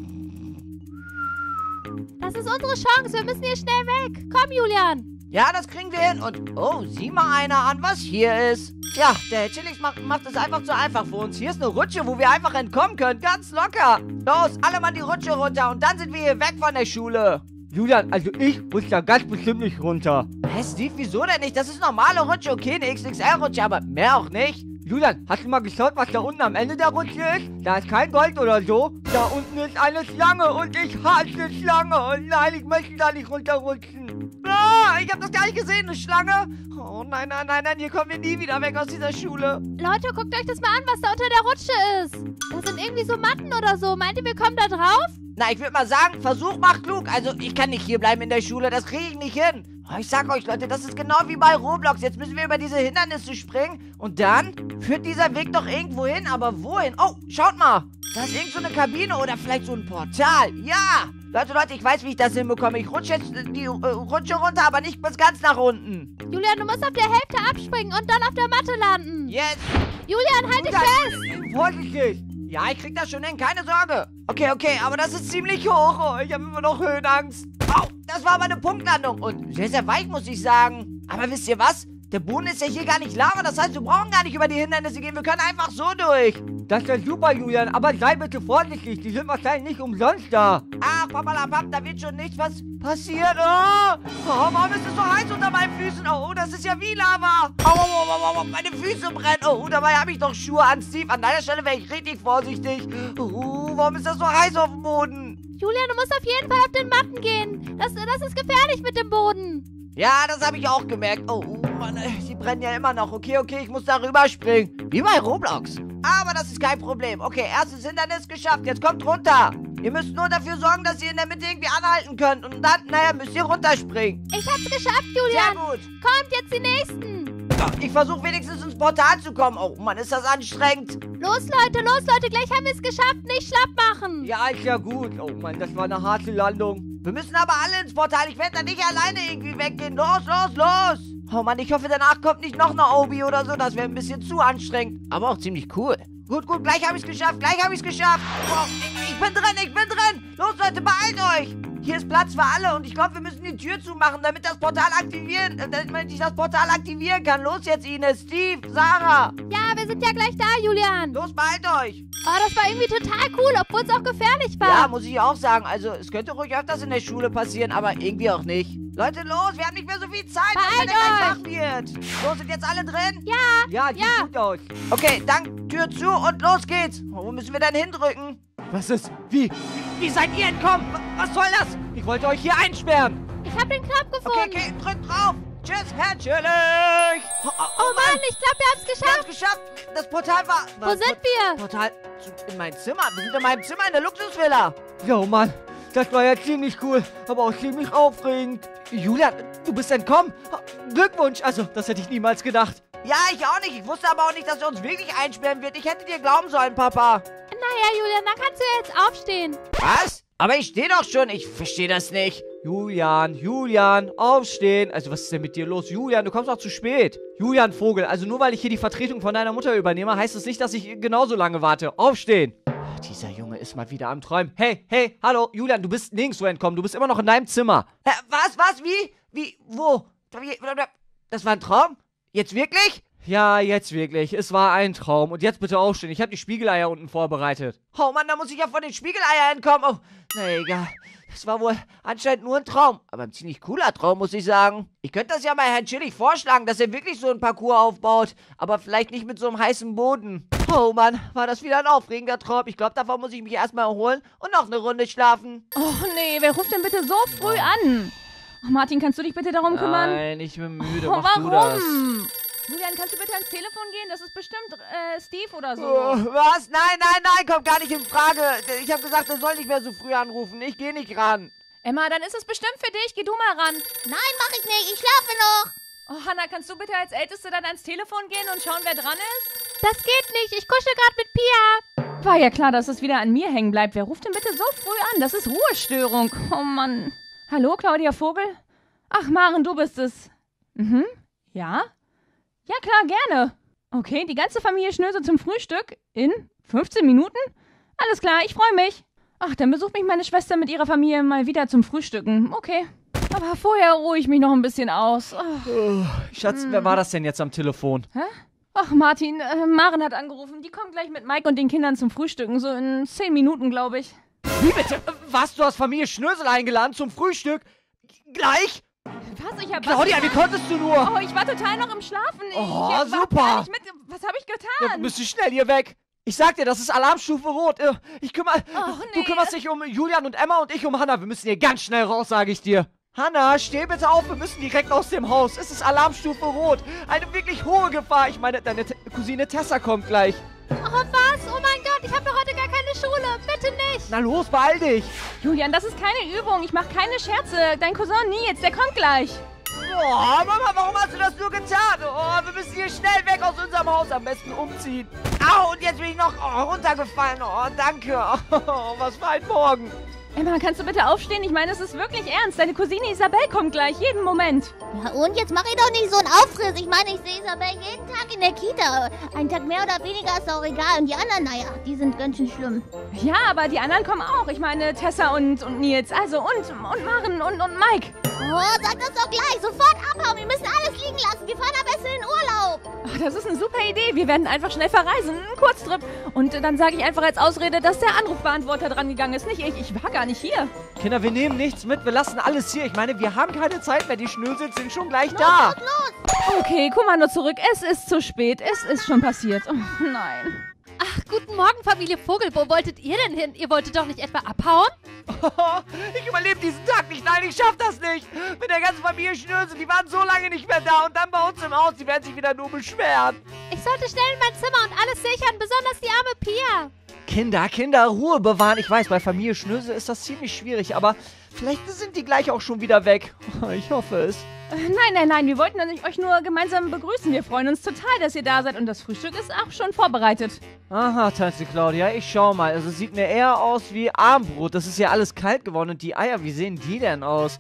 Das ist unsere Chance. Wir müssen hier schnell weg. Komm, Julian. Ja, das kriegen wir hin. Und, oh, sieh mal einer an, was hier ist. Ja, der Herr Chillig macht, macht es einfach zu einfach für uns. Hier ist eine Rutsche, wo wir einfach entkommen können. Ganz locker. Los, alle mal die Rutsche runter und dann sind wir hier weg von der Schule. Julian, also ich muss da ganz bestimmt nicht runter. Hä, Steve, wieso denn nicht? Das ist normale Rutsche, okay, eine X X L-Rutsche, aber mehr auch nicht. Julian, hast du mal geschaut, was da unten am Ende der Rutsche ist? Da ist kein Gold oder so. Da unten ist eine Schlange und ich hasse Schlange. Oh nein, ich möchte da nicht runterrutschen. Ah, ich habe das gar nicht gesehen, eine Schlange. Oh nein, nein, nein, nein, hier kommen wir nie wieder weg aus dieser Schule. Leute, guckt euch das mal an, was da unter der Rutsche ist. Das sind irgendwie so Matten oder so. Meint ihr, wir kommen da drauf? Na, ich würde mal sagen, Versuch macht klug. Also, ich kann nicht hier bleiben in der Schule, das kriege ich nicht hin. Oh, ich sag euch, Leute, das ist genau wie bei Roblox. Jetzt müssen wir über diese Hindernisse springen. Und dann führt dieser Weg doch irgendwo hin. Aber wohin? Oh, schaut mal. Da ist irgend so eine Kabine oder vielleicht so ein Portal. Ja! Leute, Leute, ich weiß, wie ich das hinbekomme. Ich rutsche jetzt die äh, Rutsche runter, aber nicht bis ganz nach unten. Julian, du musst auf der Hälfte abspringen und dann auf der Matte landen. Jetzt! Julian, halt dich fest. Vorsichtig. Ja, ich krieg das schon hin, keine Sorge. Okay, okay, aber das ist ziemlich hoch. Oh, ich habe immer noch Höhenangst. Au, das war aber eine Punktlandung und sehr, sehr weich, muss ich sagen. Aber wisst ihr was? Der Boden ist ja hier gar nicht Lava, das heißt, wir brauchen gar nicht über die Hindernisse gehen. Wir können einfach so durch. Das ist ja super, Julian, aber sei bitte vorsichtig. Die sind wahrscheinlich nicht umsonst da. Ach, papalapap, da wird schon nicht was passieren. Oh, oh, warum ist es so heiß unter meinen Füßen? Oh, das ist ja wie Lava. Au, au, au, au, au, meine Füße brennen. Oh, dabei habe ich doch Schuhe an, Steve. An deiner Stelle wäre ich richtig vorsichtig. Oh, warum ist das so heiß auf dem Boden? Julian, du musst auf jeden Fall auf den Matten gehen. Das, das ist gefährlich mit dem Boden. Ja, das habe ich auch gemerkt. Oh, oh Mann, sie brennen ja immer noch. Okay, okay, ich muss da rüberspringen. Wie bei Roblox. Aber das ist kein Problem. Okay, erstes Hindernis geschafft. Jetzt kommt runter. Ihr müsst nur dafür sorgen, dass ihr in der Mitte irgendwie anhalten könnt. Und dann, naja, müsst ihr runterspringen. Ich hab's geschafft, Julian. Sehr gut. Kommt, jetzt die nächsten. Ja, ich versuche wenigstens ins Portal zu kommen. Oh Mann, ist das anstrengend. Los, Leute, los, Leute. Gleich haben wir es geschafft. Nicht schlapp machen. Ja, ist ja gut. Oh Mann, das war eine harte Landung. Wir müssen aber alle ins Portal. Ich werde da nicht alleine irgendwie weggehen. Los, los, los. Oh Mann, ich hoffe, danach kommt nicht noch eine Obi oder so. Das wäre ein bisschen zu anstrengend. Aber auch ziemlich cool. Gut, gut, gleich habe ich es geschafft. Gleich habe ich es geschafft. Wow, ich, ich bin drin, ich bin drin. Los, Leute, beeilt euch. Hier ist Platz für alle und ich glaube, wir müssen die Tür zumachen, damit das Portal aktivieren, äh, damit ich das Portal aktivieren kann. Los jetzt, Ines, Steve, Sarah. Ja, wir sind ja gleich da, Julian. Los, beeilt euch. Oh, das war irgendwie total cool, obwohl es auch gefährlich war. Ja, muss ich auch sagen. Also, es könnte ruhig öfters in der Schule passieren, aber irgendwie auch nicht. Leute, los, wir haben nicht mehr so viel Zeit, dass Beeilt der gleich wach wird. Los, sind jetzt alle drin? Ja, Ja, sieht Ja. gut aus. Okay, dann Tür zu und los geht's. Wo müssen wir denn hindrücken? Was ist? Wie? Wie seid ihr entkommen? Was soll das? Ich wollte euch hier einsperren. ich habe den Knopf Okay, gefunden. okay, drückt drauf. Tschüss, natürlich. Oh, oh, Oh Mann, ich glaube, wir haben es wir geschafft. haben's geschafft. Das Portal war... Wo sind wir? Portal zu- in mein Zimmer. Wir sind in meinem Zimmer in der Luxusvilla. Jo, Mann, das war ja ziemlich cool, aber auch ziemlich aufregend. Julian, du bist entkommen. Glückwunsch, also, das hätte ich niemals gedacht. Ja, ich auch nicht. Ich wusste aber auch nicht, dass er uns wirklich einsperren wird. Ich hätte dir glauben sollen, Papa. Naja, Julian, dann kannst du ja jetzt aufstehen. Was? Aber ich stehe doch schon. Ich verstehe das nicht. Julian, Julian, aufstehen. Also, was ist denn mit dir los? Julian, du kommst auch zu spät. Julian Vogel, also nur weil ich hier die Vertretung von deiner Mutter übernehme, heißt es nicht, dass ich genauso lange warte. Aufstehen. Dieser Junge ist mal wieder am Träumen. Hey, hey, hallo, Julian, du bist nirgendwo entkommen. Du bist immer noch in deinem Zimmer. Hä, was? Was? Wie? Wie? Wo? Wie? Das war ein Traum? Jetzt wirklich? Ja, jetzt wirklich. Es war ein Traum. Und jetzt bitte aufstehen. Ich habe die Spiegeleier unten vorbereitet. Oh Mann, da muss ich ja von den Spiegeleiern entkommen. Oh, na egal. Das war wohl anscheinend nur ein Traum. Aber ein ziemlich cooler Traum, muss ich sagen. Ich könnte das ja mal Herrn Chillig vorschlagen, dass er wirklich so ein Parcours aufbaut. Aber vielleicht nicht mit so einem heißen Boden. Oh Mann, war das wieder ein aufregender Traum. Ich glaube, davon muss ich mich erstmal erholen und noch eine Runde schlafen. Och nee, wer ruft denn bitte so früh an? Oh, Martin, kannst du dich bitte darum kümmern? Nein, ich bin müde. Oh, Mach warum? du das. Julian, kannst du bitte ans Telefon gehen? Das ist bestimmt äh, Steve oder so. Oh, was? Nein, nein, nein, kommt gar nicht in Frage. Ich habe gesagt, er soll nicht mehr so früh anrufen. Ich gehe nicht ran. Emma, dann ist es bestimmt für dich. Geh du mal ran. Nein, mach ich nicht. Ich schlafe noch. Oh, Hannah, kannst du bitte als Älteste dann ans Telefon gehen und schauen, wer dran ist? Das geht nicht. Ich kuschel gerade mit Pia. War ja klar, dass es wieder an mir hängen bleibt. Wer ruft denn bitte so früh an? Das ist Ruhestörung. Oh Mann. Hallo, Claudia Vogel? Ach, Maren, du bist es. Mhm. Ja? Ja, klar, gerne. Okay, die ganze Familie Schnöse zum Frühstück in fünfzehn Minuten? Alles klar, ich freue mich. Ach, dann besucht mich meine Schwester mit ihrer Familie mal wieder zum Frühstücken. Okay. Aber vorher ruhe ich mich noch ein bisschen aus. Ach, Oh, Schatz, wer war das denn jetzt am Telefon? Ach Martin, äh, Maren hat angerufen. Die kommt gleich mit Mike und den Kindern zum Frühstücken. So in zehn Minuten, glaube ich. Wie bitte? Was? Du hast Familie Schnösel eingeladen zum Frühstück? Gleich? Was? Ich hab Claudia, was wie konntest du nur? Oh, ich war total noch im Schlafen. Ich Oh, war super. Gar nicht mit. Was habe ich Ja, getan? du müsstest schnell hier weg. Ich sag dir, das ist Alarmstufe Rot. Äh, Ich kümmere. Och, Du nee. kümmerst dich um Julian und Emma und ich um Hannah. Wir müssen hier ganz schnell raus, sage ich dir. Hannah, steh bitte auf. Wir müssen direkt aus dem Haus. Es ist Alarmstufe Rot. Eine wirklich hohe Gefahr. Ich meine, deine Te Cousine Tessa kommt gleich. Oh, was? Oh mein Gott, ich habe doch heute gar keine Schule. Bitte nicht. Na los, beeil dich. Julian, das ist keine Übung. Ich mache keine Scherze. Dein Cousin Nils, der kommt gleich. Oh, Mama, warum hast du das nur getan? Oh, wir müssen hier schnell weg aus unserem Haus, am besten umziehen. Au, und jetzt bin ich noch oh, runtergefallen. Oh, danke. Oh, was für ein Morgen. Emma, kannst du bitte aufstehen? Ich meine, es ist wirklich ernst. Deine Cousine Isabel kommt gleich, jeden Moment. Ja, und jetzt mach ich doch nicht so einen Aufriss. Ich meine, ich sehe Isabel jeden Tag in der Kita. Ein Tag mehr oder weniger ist auch egal. Und die anderen, naja, die sind ganz schön schlimm. Ja, aber die anderen kommen auch. Ich meine, Tessa und, und Nils. Also, und, und Maren und, und Mike. Oh, sag das doch gleich. Sofort abhauen. Wir müssen alles liegen lassen. Wir fahren am besten in den Urlaub. Ach, das ist eine super Idee. Wir werden einfach schnell verreisen. Ein Kurztrip. Und dann sage ich einfach als Ausrede, dass der Anrufbeantworter dran gegangen ist. Nicht ich. Ich war gar nicht hier. Kinder, wir nehmen nichts mit. Wir lassen alles hier. Ich meine, wir haben keine Zeit mehr. Die Schnösels sind schon gleich da. Okay, Kommando zurück. Es ist zu spät. Es ist schon passiert. Oh, nein. Ach, guten Morgen, Familie Vogel. Wo wolltet ihr denn hin? Ihr wolltet doch nicht etwa abhauen? Ich überlebe diesen Tag nicht. Nein, ich schaff das nicht. Mit der ganzen Familie Schnösel, die waren so lange nicht mehr da. Und dann bei uns im Haus, die werden sich wieder nur beschweren. Ich sollte schnell in mein Zimmer und alles sichern, besonders die arme Pia. Kinder, Kinder, Ruhe bewahren. Ich weiß, bei Familie Schnösel ist das ziemlich schwierig, aber vielleicht sind die gleich auch schon wieder weg. Ich hoffe es. Äh, Nein, nein, nein. Wir wollten euch nur gemeinsam begrüßen. Wir freuen uns total, dass ihr da seid. Und das Frühstück ist auch schon vorbereitet. Aha, Tante Claudia, ich schau mal. Also sieht mir eher aus wie Armbrot. Das ist ja alles kalt geworden. Und die Eier, wie sehen die denn aus?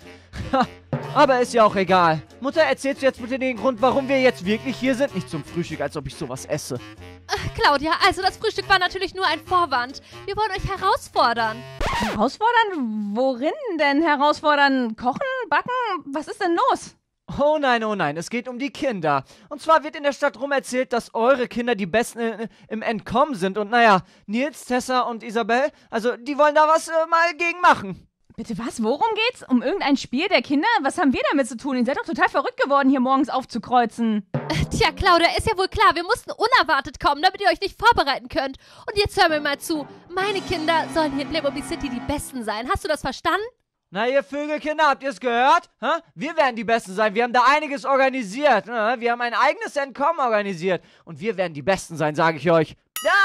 Aber ist ja auch egal. Mutter, erzählst du jetzt bitte den Grund, warum wir jetzt wirklich hier sind? Nicht zum Frühstück, als ob ich sowas esse. Ach, Claudia, also das Frühstück war natürlich nur ein Vorwand. Wir wollen euch herausfordern. Herausfordern? Worin denn herausfordern? Kochen? Backen? Was ist denn los? Oh nein, oh nein, es geht um die Kinder. Und zwar wird in der Stadt rum erzählt, dass eure Kinder die Besten äh, im Entkommen sind. Und naja, Nils, Tessa und Isabel, also die wollen da was äh, mal gegen machen. Bitte was? Worum geht's? Um irgendein Spiel der Kinder? Was haben wir damit zu tun? Ihr seid doch total verrückt geworden, hier morgens aufzukreuzen. Tja, Claudia, ist ja wohl klar, wir mussten unerwartet kommen, damit ihr euch nicht vorbereiten könnt. Und jetzt hör mir mal zu. Meine Kinder sollen hier in Playmobil City die Besten sein. Hast du das verstanden? Na, ihr Vögelkinder, habt ihr es gehört? Hä? Wir werden die Besten sein. Wir haben da einiges organisiert. Ne? Wir haben ein eigenes Entkommen organisiert. Und wir werden die Besten sein, sage ich euch.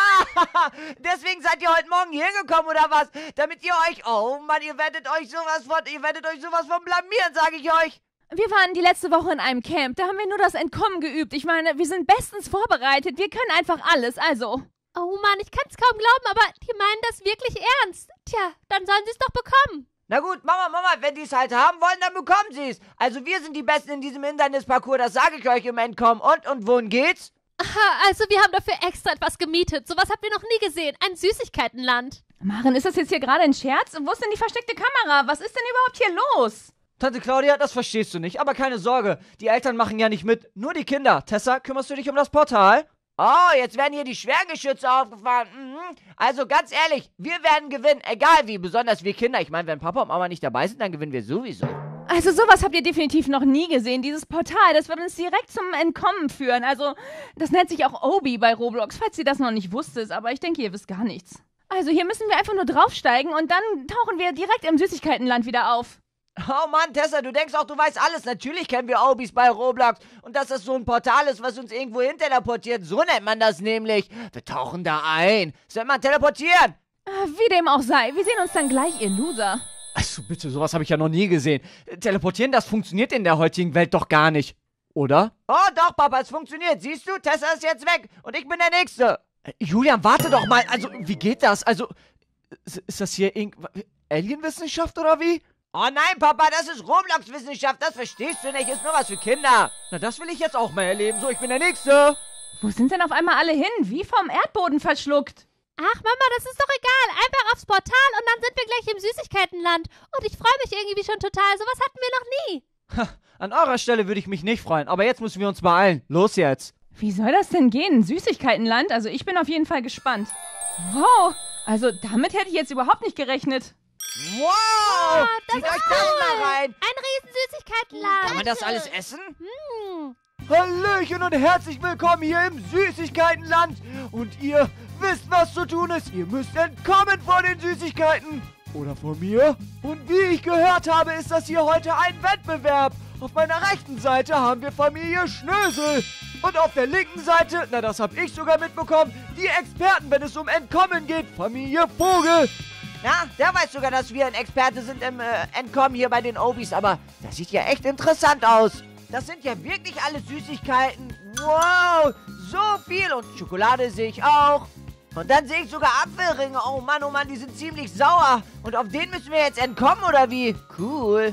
Ah, deswegen seid ihr heute Morgen hier gekommen, oder was? Damit ihr euch... Oh Mann, ihr werdet euch sowas von... Ihr werdet euch sowas von blamieren, sage ich euch. Wir waren die letzte Woche in einem Camp. Da haben wir nur das Entkommen geübt. Ich meine, wir sind bestens vorbereitet. Wir können einfach alles, also... Oh Mann, ich kann's kaum glauben, aber die meinen das wirklich ernst. Tja, dann sollen sie es doch bekommen. Na gut, Mama, Mama, wenn die es halt haben wollen, dann bekommen sie es. Also wir sind die Besten in diesem Hindernisparcours, das sage ich euch im Entkommen. Und, und wohin geht's? Aha, also wir haben dafür extra etwas gemietet. Sowas habt ihr noch nie gesehen. Ein Süßigkeitenland. Maren, ist das jetzt hier gerade ein Scherz? Wo ist denn die versteckte Kamera? Was ist denn überhaupt hier los? Tante Claudia, das verstehst du nicht. Aber keine Sorge, die Eltern machen ja nicht mit. Nur die Kinder. Tessa, kümmerst du dich um das Portal? Oh, jetzt werden hier die Schwergeschütze aufgefahren. Mhm. Also ganz ehrlich, wir werden gewinnen, egal wie, besonders wir Kinder. Ich meine, wenn Papa und Mama nicht dabei sind, dann gewinnen wir sowieso. Also sowas habt ihr definitiv noch nie gesehen. Dieses Portal, das wird uns direkt zum Entkommen führen. Also, das nennt sich auch Obi bei Roblox, falls ihr das noch nicht wusstet. Aber ich denke, ihr wisst gar nichts. Also hier müssen wir einfach nur draufsteigen und dann tauchen wir direkt im Süßigkeitenland wieder auf. Oh Mann, Tessa, du denkst auch, du weißt alles. Natürlich kennen wir Obis bei Roblox. Und dass das so ein Portal ist, was uns irgendwo hin teleportiert. So nennt man das nämlich. Wir tauchen da ein. Das nennt man teleportieren. Wie dem auch sei, wir sehen uns dann gleich, ihr Loser. Also bitte, sowas habe ich ja noch nie gesehen. Teleportieren, das funktioniert in der heutigen Welt doch gar nicht. Oder? Oh doch, Papa, es funktioniert. Siehst du, Tessa ist jetzt weg. Und ich bin der Nächste. Äh, Julian, warte doch mal. Also, wie geht das? Also, ist, ist das hier irgend... Alienwissenschaft oder wie? Oh nein, Papa, das ist Roblox-Wissenschaft. Das verstehst du nicht. Ist nur was für Kinder. Na, das will ich jetzt auch mal erleben. So, ich bin der Nächste. Wo sind denn auf einmal alle hin? Wie vom Erdboden verschluckt. Ach, Mama, das ist doch egal. Einfach aufs Portal und dann sind wir gleich im Süßigkeitenland. Und ich freue mich irgendwie schon total. Sowas hatten wir noch nie. Ha, an eurer Stelle würde ich mich nicht freuen. Aber jetzt müssen wir uns beeilen. Los jetzt. Wie soll das denn gehen? Süßigkeitenland? Also ich bin auf jeden Fall gespannt. Wow, also damit hätte ich jetzt überhaupt nicht gerechnet. Wow! Oh, das Zieht ist euch das cool. mal rein. Ein riesen Süßigkeitenland. Kann man das alles essen? Hm. Hallöchen und herzlich willkommen hier im Süßigkeitenland. Und ihr wisst, was zu tun ist. Ihr müsst entkommen vor den Süßigkeiten. Oder von mir. Und wie ich gehört habe, ist das hier heute ein Wettbewerb. Auf meiner rechten Seite haben wir Familie Schnösel. Und auf der linken Seite, na das habe ich sogar mitbekommen, die Experten, wenn es um Entkommen geht, Familie Vogel. Ja, der weiß sogar, dass wir ein Experte sind im äh, Entkommen hier bei den Obis. Aber das sieht ja echt interessant aus. Das sind ja wirklich alles Süßigkeiten. Wow, so viel. Und Schokolade sehe ich auch. Und dann sehe ich sogar Apfelringe. Oh Mann, oh Mann, die sind ziemlich sauer. Und auf den müssen wir jetzt entkommen, oder wie? Cool.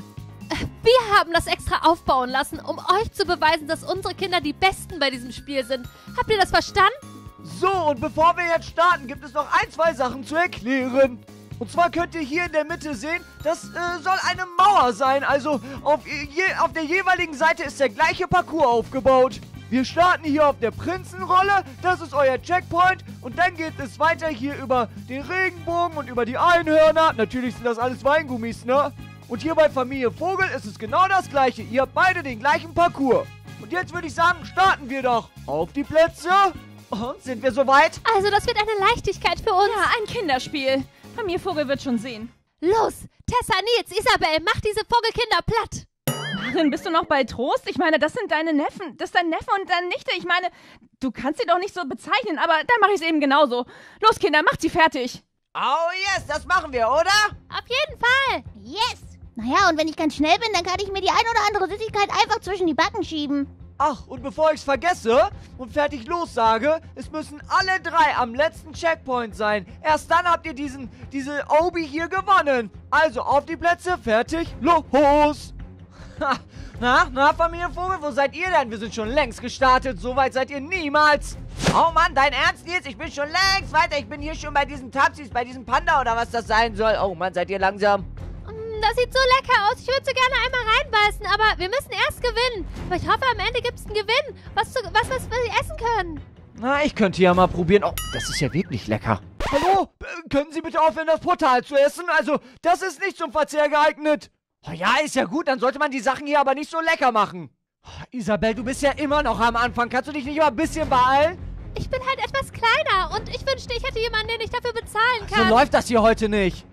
Wir haben das extra aufbauen lassen, um euch zu beweisen, dass unsere Kinder die Besten bei diesem Spiel sind. Habt ihr das verstanden? So, und bevor wir jetzt starten, gibt es noch ein, zwei Sachen zu erklären. Und zwar könnt ihr hier in der Mitte sehen, das äh, soll eine Mauer sein. Also auf, je, auf der jeweiligen Seite ist der gleiche Parcours aufgebaut. Wir starten hier auf der Prinzenrolle, das ist euer Checkpoint. Und dann geht es weiter hier über den Regenbogen und über die Einhörner. Natürlich sind das alles Weingummis, ne? Und hier bei Familie Vogel ist es genau das gleiche. Ihr habt beide den gleichen Parcours. Und jetzt würde ich sagen, starten wir doch. Auf die Plätze. Und sind wir soweit? Also, das wird eine Leichtigkeit für uns. Ja, ein Kinderspiel. Familie Vogel wird schon sehen. Los, Tessa, Nils, Isabel, mach diese Vogelkinder platt. Maren, bist du noch bei Trost? Ich meine, das sind deine Neffen. Das ist dein Neffe und deine Nichte. Ich meine, du kannst sie doch nicht so bezeichnen, aber dann mache ich es eben genauso. Los, Kinder, macht sie fertig. Oh yes, das machen wir, oder? Auf jeden Fall. Yes! Naja, und wenn ich ganz schnell bin, dann kann ich mir die ein oder andere Süßigkeit einfach zwischen die Backen schieben. Ach, und bevor ich's vergesse und fertig lossage, es müssen alle drei am letzten Checkpoint sein. Erst dann habt ihr diesen, diese Obi hier gewonnen. Also auf die Plätze, fertig, los! Ha, na, na, Familie Vogel, wo seid ihr denn? Wir sind schon längst gestartet, so weit seid ihr niemals. Oh Mann, dein Ernst, Nils? Ich bin schon längst weiter. Ich bin hier schon bei diesen Tapsis, bei diesem Panda oder was das sein soll. Oh Mann, seid ihr langsam. Mm, Das sieht so lecker aus. Ich würde so gerne einmal reinbeißen, aber wir müssen erst gewinnen. Aber ich hoffe, am Ende gibt es einen Gewinn. Was, zu, was, was wir essen können. Na, ich könnte ja mal probieren. Oh, das ist ja wirklich lecker. Hallo, äh, können Sie bitte aufhören, das Portal zu essen? Also, das ist nicht zum Verzehr geeignet. Oh ja, ist ja gut, dann sollte man die Sachen hier aber nicht so lecker machen. Oh, Isabel, du bist ja immer noch am Anfang. Kannst du dich nicht mal ein bisschen beeilen? Ich bin halt etwas kleiner und ich wünschte, ich hätte jemanden, den ich dafür bezahlen So kann. läuft das hier heute nicht.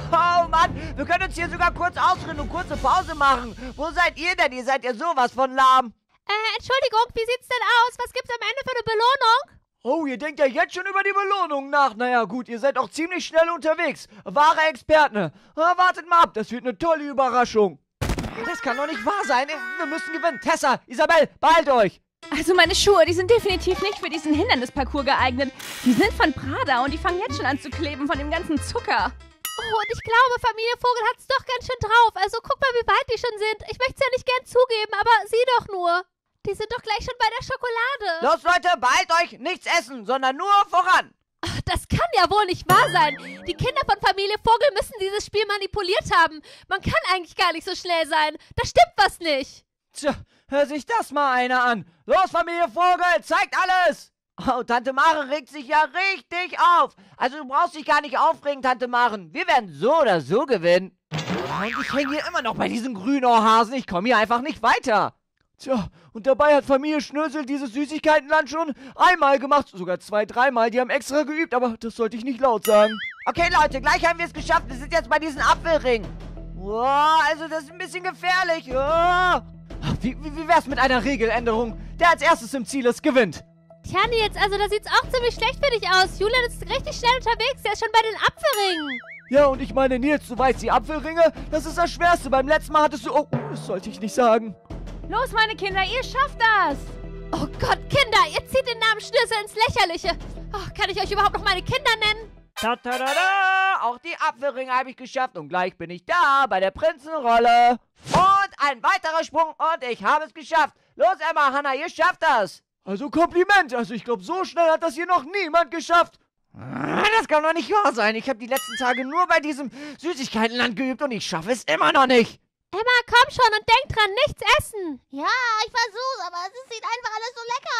Oh Mann, wir können uns hier sogar kurz ausruhen und kurze Pause machen. Wo seid ihr denn? Ihr seid ja sowas von lahm. Äh, Entschuldigung, wie sieht's denn aus? Was gibt's am Ende für eine Belohnung? Oh, ihr denkt ja jetzt schon über die Belohnung nach. Naja, gut, ihr seid auch ziemlich schnell unterwegs. Wahre Experten. Ah, wartet mal ab, das wird eine tolle Überraschung. Das kann doch nicht wahr sein. Wir müssen gewinnen. Tessa, Isabel, beeilt euch. Also meine Schuhe, die sind definitiv nicht für diesen Hindernisparcours geeignet. Die sind von Prada und die fangen jetzt schon an zu kleben von dem ganzen Zucker. Oh, und ich glaube, Familie Vogel hat's doch ganz schön drauf. Also guck mal, wie weit die schon sind. Ich möchte es ja nicht gern zugeben, aber sieh doch nur. Die sind doch gleich schon bei der Schokolade. Los, Leute, beeilt euch. Nichts essen, sondern nur voran. Ach, das kann ja wohl nicht wahr sein. Die Kinder von Familie Vogel müssen dieses Spiel manipuliert haben. Man kann eigentlich gar nicht so schnell sein. Da stimmt was nicht. Tja, hör sich das mal einer an. Los, Familie Vogel, zeigt alles. Oh, Tante Maren regt sich ja richtig auf. Also du brauchst dich gar nicht aufregen, Tante Maren. Wir werden so oder so gewinnen. Ja, und ich hänge hier immer noch bei diesem Grünohrhasen. Ich komme hier einfach nicht weiter. Tja, und dabei hat Familie Schnösel dieses Süßigkeitenland schon einmal gemacht. Sogar zwei, dreimal. Die haben extra geübt, aber das sollte ich nicht laut sagen. Okay, Leute, gleich haben wir es geschafft. Wir sind jetzt bei diesen Apfelringen. Wow, also das ist ein bisschen gefährlich. Oh. Wie, wie, wie wär's mit einer Regeländerung? Der als erstes im Ziel ist, gewinnt. Tja, Nils, also da sieht's auch ziemlich schlecht für dich aus. Julian ist richtig schnell unterwegs. Der ist schon bei den Apfelringen. Ja, und ich meine, Nils, du weißt, die Apfelringe, das ist das Schwerste. Beim letzten Mal hattest du... Oh, das sollte ich nicht sagen. Los, meine Kinder, ihr schafft das! Oh Gott, Kinder, ihr zieht den Namen Schnösel ins Lächerliche. Oh, kann ich euch überhaupt noch meine Kinder nennen? Ta -ta -da -da. Auch die Apfelringe habe ich geschafft und gleich bin ich da bei der Prinzenrolle. Und ein weiterer Sprung und ich habe es geschafft. Los, Emma, Hannah, ihr schafft das. Also Kompliment. Also ich glaube, so schnell hat das hier noch niemand geschafft. Das kann doch nicht wahr sein. Ich habe die letzten Tage nur bei diesem Süßigkeitenland geübt und ich schaffe es immer noch nicht. Emma, komm schon und denk dran, nichts essen. Ja, ich versuch's, aber es sieht einfach alles so lecker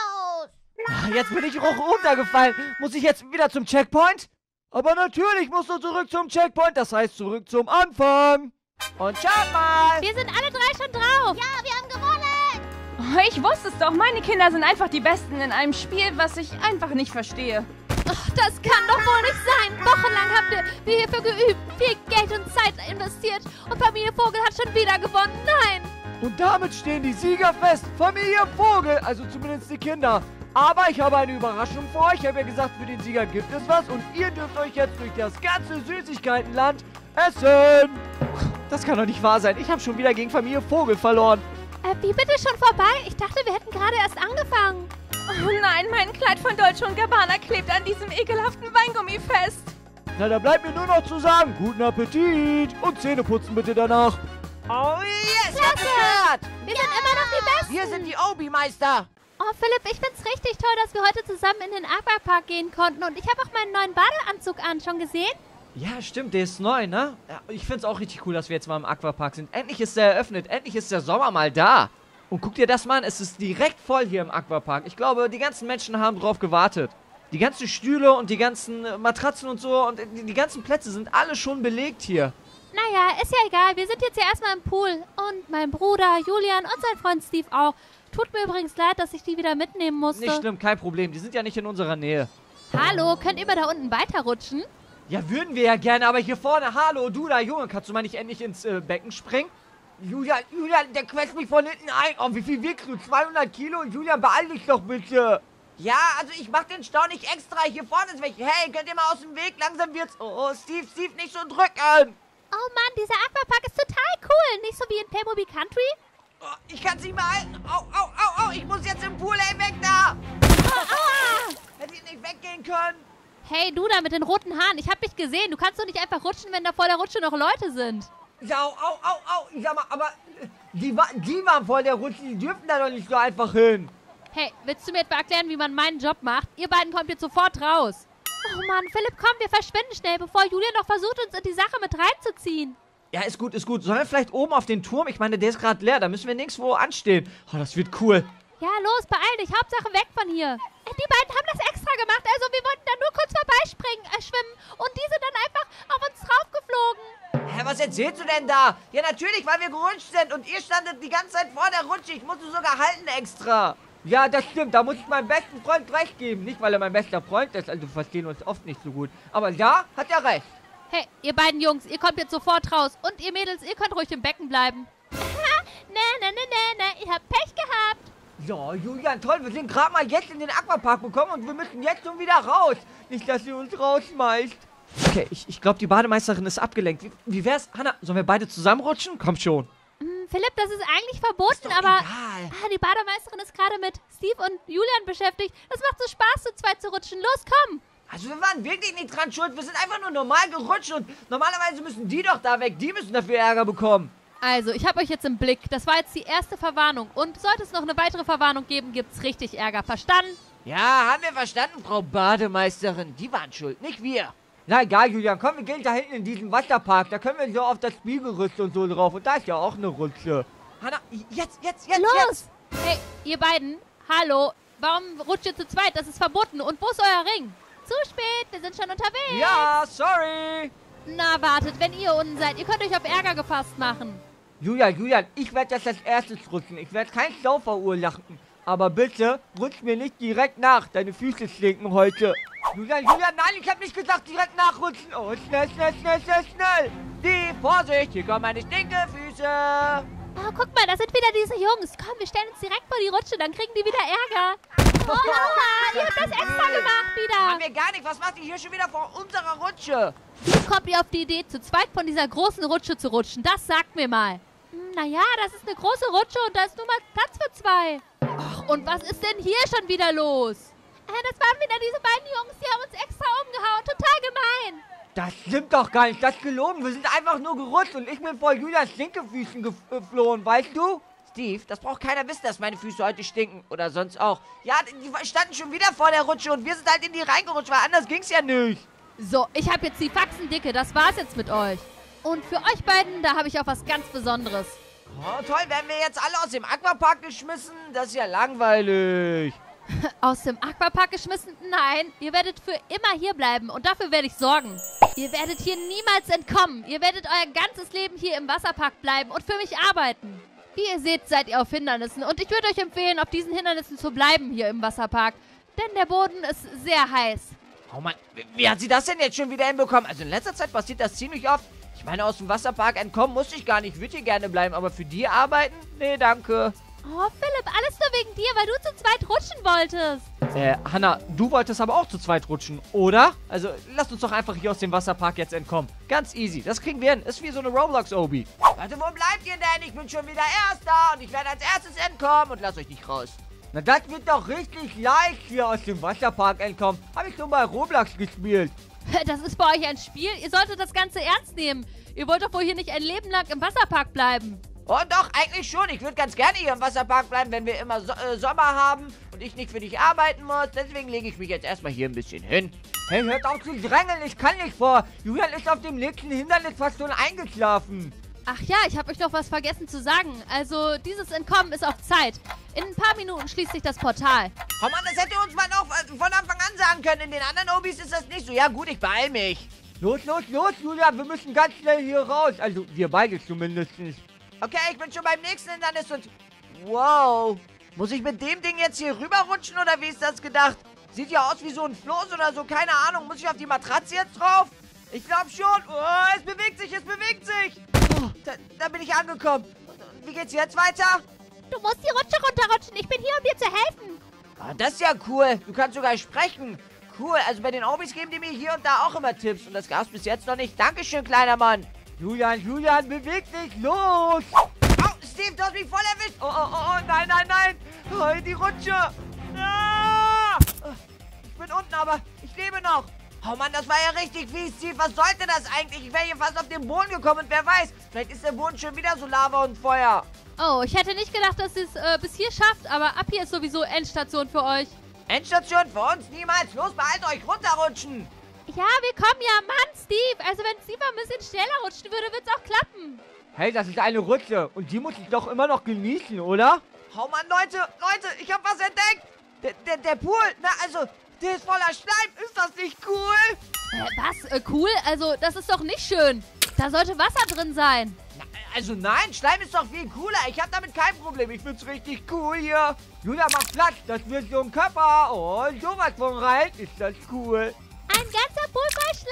aus. Jetzt bin ich auch runtergefallen. Muss ich jetzt wieder zum Checkpoint? Aber natürlich musst du zurück zum Checkpoint. Das heißt zurück zum Anfang. Und schaut mal. Wir sind alle drei schon drauf. Ja, wir haben gewonnen. Oh, ich wusste es doch, meine Kinder sind einfach die Besten in einem Spiel, was ich einfach nicht verstehe. Ach, das kann doch wohl nicht sein. Wochenlang haben wir, wir hierfür geübt, viel Geld und Zeit investiert. Und Familie Vogel hat schon wieder gewonnen. Nein. Und damit stehen die Sieger fest. Familie Vogel, also zumindest die Kinder. Aber ich habe eine Überraschung für euch. Ich habe ja gesagt, für den Sieger gibt es was. Und ihr dürft euch jetzt durch das ganze Süßigkeitenland essen. Das kann doch nicht wahr sein. Ich habe schon wieder gegen Familie Vogel verloren. Äh, wie bitte schon vorbei? Ich dachte, wir hätten gerade erst angefangen. Oh nein, mein Kleid von Dolce und Gabbana klebt an diesem ekelhaften Weingummi fest. Na, da bleibt mir nur noch zu sagen, guten Appetit und Zähne putzen bitte danach. Oh yes, ich hab's gehört. Wir sind immer noch die Besten. Wir sind die Obi-Meister. Oh, Philipp, ich find's richtig toll, dass wir heute zusammen in den Aquapark gehen konnten. Und ich habe auch meinen neuen Badeanzug an. Schon gesehen? Ja, stimmt, der ist neu, ne? Ja, ich find's auch richtig cool, dass wir jetzt mal im Aquapark sind. Endlich ist der eröffnet, endlich ist der Sommer mal da. Und guck dir das mal an, es ist direkt voll hier im Aquapark. Ich glaube, die ganzen Menschen haben drauf gewartet. Die ganzen Stühle und die ganzen Matratzen und so und die, die ganzen Plätze sind alle schon belegt hier. Naja, ist ja egal. Wir sind jetzt ja erstmal im Pool. Und mein Bruder Julian und sein Freund Steve auch. Tut mir übrigens leid, dass ich die wieder mitnehmen musste. Nicht schlimm, kein Problem. Die sind ja nicht in unserer Nähe. Hallo, könnt ihr mal da unten weiterrutschen? Ja, würden wir ja gerne, aber hier vorne, hallo, du da, Junge, kannst du mal nicht endlich ins äh, Becken springen? Julian, Julian, der quetscht mich von hinten ein. Oh, wie viel wiegst du? zweihundert Kilo? Julian, beeil dich doch bitte. Ja, also ich mach den Stau nicht extra. Hier vorne ist weg. Hey, könnt ihr mal aus dem Weg? Langsam wird's... Oh, oh, Steve, Steve, nicht so drücken. Oh Mann, dieser Aquapark ist total cool. Nicht so wie in Playmobil Country? Oh, ich kann's nicht mehr halten. Au, au, au, au. Ich muss jetzt im Pool. Ey, weg da. Oh, aua. Hätte ich nicht weggehen können. Hey, du da mit den roten Haaren. Ich hab dich gesehen. Du kannst doch nicht einfach rutschen, wenn da vor der Rutsche noch Leute sind. Ja, au, au, au, au. Ich sag mal, aber die, war, die waren voll der Rutsche. Die dürfen da doch nicht so einfach hin. Hey, willst du mir etwa erklären, wie man meinen Job macht? Ihr beiden kommt jetzt sofort raus. Oh Mann, Philipp, komm, wir verschwinden schnell, bevor Julian noch versucht, uns in die Sache mit reinzuziehen. Ja, ist gut, ist gut. Sollen wir vielleicht oben auf den Turm? Ich meine, der ist gerade leer. Da müssen wir nirgendwo anstehen. Oh, das wird cool. Ja, los, beeil dich. Hauptsache weg von hier. Äh, die beiden haben das extra gemacht. Also, wir wollten da nur kurz vorbeispringen, äh, schwimmen. Und die sind dann einfach auf uns draufgeflogen. Hä, was erzählst du denn da? Ja, natürlich, weil wir gerutscht sind. Und ihr standet die ganze Zeit vor der Rutsche. Ich musste sogar halten extra. Ja, das stimmt. Da muss ich meinem besten Freund recht geben. Nicht, weil er mein bester Freund ist. Also, wir verstehen uns oft nicht so gut. Aber ja, hat er recht. Hey, ihr beiden Jungs, ihr kommt jetzt sofort raus. Und ihr Mädels, ihr könnt ruhig im Becken bleiben. Ne, ne, ne, ne, ne, ihr habt Pech gehabt. So, Julian, toll, wir sind gerade mal jetzt in den Aquapark gekommen und wir müssen jetzt schon wieder raus. Nicht, dass sie uns rausschmeißt. Okay, ich, ich glaube, die Bademeisterin ist abgelenkt. Wie, wie wär's, Hannah, sollen wir beide zusammenrutschen? Komm schon. Hm, Philipp, das ist eigentlich verboten, Ist doch aber egal. ah, die Bademeisterin ist gerade mit Steve und Julian beschäftigt. Das macht so Spaß, zu zweit zu rutschen. Los, komm! Also wir waren wirklich nicht dran schuld. Wir sind einfach nur normal gerutscht und normalerweise müssen die doch da weg. Die müssen dafür Ärger bekommen. Also, ich habe euch jetzt im Blick. Das war jetzt die erste Verwarnung. Und sollte es noch eine weitere Verwarnung geben, gibt's richtig Ärger. Verstanden? Ja, haben wir verstanden, Frau Bademeisterin. Die waren schuld, nicht wir. Na egal, Julian, komm, wir gehen da hinten in diesen Wasserpark. Da können wir so auf das Spielgerüst und so drauf. Und da ist ja auch eine Rutsche. Hannah, jetzt, jetzt, jetzt, Los! jetzt. Hey, ihr beiden, hallo. Warum rutscht ihr zu zweit? Das ist verboten. Und wo ist euer Ring? Zu spät, wir sind schon unterwegs. Ja, sorry. Na, wartet, wenn ihr unten seid. Ihr könnt euch auf Ärger gefasst machen. Julian, Julian, ich werde das als erstes rutschen. Ich werde keinen Stau verursachen. Aber bitte, rutsch mir nicht direkt nach. Deine Füße stinken heute. Julian, Julian, nein, ich habe nicht gesagt direkt nachrutschen. Oh, schnell, schnell, schnell, schnell, schnell. Die, Vorsicht, hier kommen meine Stinkefüße. Oh, guck mal, da sind wieder diese Jungs. Komm, wir stellen uns direkt vor die Rutsche, dann kriegen die wieder Ärger. Oh, Laura, ihr habt das extra gemacht wieder. Haben wir gar nicht. Was macht ihr hier schon wieder vor unserer Rutsche? Wie kommt ihr auf die Idee, zu zweit von dieser großen Rutsche zu rutschen? Das sagt mir mal. Hm, naja, das ist eine große Rutsche und da ist nur mal Platz für zwei. Ach, und was ist denn hier schon wieder los? Äh, das waren wieder diese beiden Jungs, die haben uns extra umgehauen. Total gemein. Das stimmt doch gar nicht. Das ist gelogen. Wir sind einfach nur gerutscht und ich bin vor Julians Stinkefüßen geflohen, weißt du? Steve, das braucht keiner wissen, dass meine Füße heute stinken. Oder sonst auch. Ja, die standen schon wieder vor der Rutsche und wir sind halt in die reingerutscht, weil anders ging's ja nicht. So, ich habe jetzt die Faxen dicke. Das war's jetzt mit euch. Und für euch beiden, da habe ich auch was ganz Besonderes. Oh, toll. Werden wir jetzt alle aus dem Aquapark geschmissen? Das ist ja langweilig. Aus dem Aquapark geschmissen? Nein, ihr werdet für immer hier bleiben und dafür werde ich sorgen. Ihr werdet hier niemals entkommen. Ihr werdet euer ganzes Leben hier im Wasserpark bleiben und für mich arbeiten. Wie ihr seht, seid ihr auf Hindernissen und ich würde euch empfehlen, auf diesen Hindernissen zu bleiben hier im Wasserpark. Denn der Boden ist sehr heiß. Oh Mann, wie, wie hat sie das denn jetzt schon wieder hinbekommen? Also in letzter Zeit passiert das ziemlich oft. Ich meine, aus dem Wasserpark entkommen musste ich gar nicht. Ich würde hier gerne bleiben, aber für die arbeiten? Nee, danke. Oh, Philipp, alles nur wegen dir, weil du zu zweit rutschen wolltest. Äh, Hannah, du wolltest aber auch zu zweit rutschen, oder? Also, lasst uns doch einfach hier aus dem Wasserpark jetzt entkommen. Ganz easy, das kriegen wir hin. Ist wie so eine Roblox-Obi. Warte, wo bleibt ihr denn? Ich bin schon wieder Erster und ich werde als erstes entkommen und lasst euch nicht raus. Na, das wird doch richtig leicht hier aus dem Wasserpark entkommen. Habe ich schon bei Roblox gespielt. Das ist bei euch ein Spiel. Ihr solltet das Ganze ernst nehmen. Ihr wollt doch wohl hier nicht ein Leben lang im Wasserpark bleiben. Oh doch, eigentlich schon. Ich würde ganz gerne hier im Wasserpark bleiben, wenn wir immer so äh, Sommer haben und ich nicht für dich arbeiten muss. Deswegen lege ich mich jetzt erstmal hier ein bisschen hin. Hey, hört auf zu drängeln. Ich kann nicht vor. Julian ist auf dem nächsten Hindernis fast schon eingeschlafen. Ach ja, ich habe euch noch was vergessen zu sagen. Also, dieses Entkommen ist auf Zeit. In ein paar Minuten schließt sich das Portal. Oh Mann, das hätte uns mal noch äh, von Anfang an sagen können. In den anderen Obis ist das nicht so. Ja gut, ich beeil mich. Los, los, los, Julian. Wir müssen ganz schnell hier raus. Also, wir beide zumindest. Okay, ich bin schon beim nächsten Hindernis und... Wow. Muss ich mit dem Ding jetzt hier rüberrutschen oder wie ist das gedacht? Sieht ja aus wie so ein Floß oder so, keine Ahnung. Muss ich auf die Matratze jetzt drauf? Ich glaube schon. Oh, es bewegt sich, es bewegt sich. Oh, da, da bin ich angekommen. Und wie geht's jetzt weiter? Du musst die Rutsche runterrutschen. Ich bin hier, um dir zu helfen. Oh, das ist ja cool. Du kannst sogar sprechen. Cool, also bei den Obis geben die mir hier und da auch immer Tipps. Und das gab's bis jetzt noch nicht. Dankeschön, kleiner Mann. Julian, Julian, beweg dich, los! Oh, Steve, du hast mich voll erwischt! Oh, oh, oh, oh, nein, nein, nein! Oh, die Rutsche! Ah! Ich bin unten, aber ich lebe noch! Oh Mann, das war ja richtig fies, Steve. Was sollte das eigentlich? Ich wäre hier fast auf den Boden gekommen und wer weiß, vielleicht ist der Boden schon wieder so Lava und Feuer. Oh, ich hätte nicht gedacht, dass ihr es äh, bis hier schafft, aber ab hier ist sowieso Endstation für euch. Endstation für uns? Niemals! Los, beeilt euch, runterrutschen! Ja, wir kommen ja, Mann, Steve. Also wenn Steve ein bisschen schneller rutschen würde, wird's auch klappen. Hey, das ist eine Rutsche und die muss ich doch immer noch genießen, oder? Oh Mann, Leute, Leute, ich hab was entdeckt. Der, der, der Pool, na also, der ist voller Schleim. Ist das nicht cool? Äh, was? Äh, cool? Also, das ist doch nicht schön. Da sollte Wasser drin sein. Na, also nein, Schleim ist doch viel cooler. Ich hab damit kein Problem. Ich find's richtig cool hier. Julia, mach Platz. Das wird so ein Körper. Oh, sowas von rein. Ist das cool. Ein ganzer Pool voll Schleim.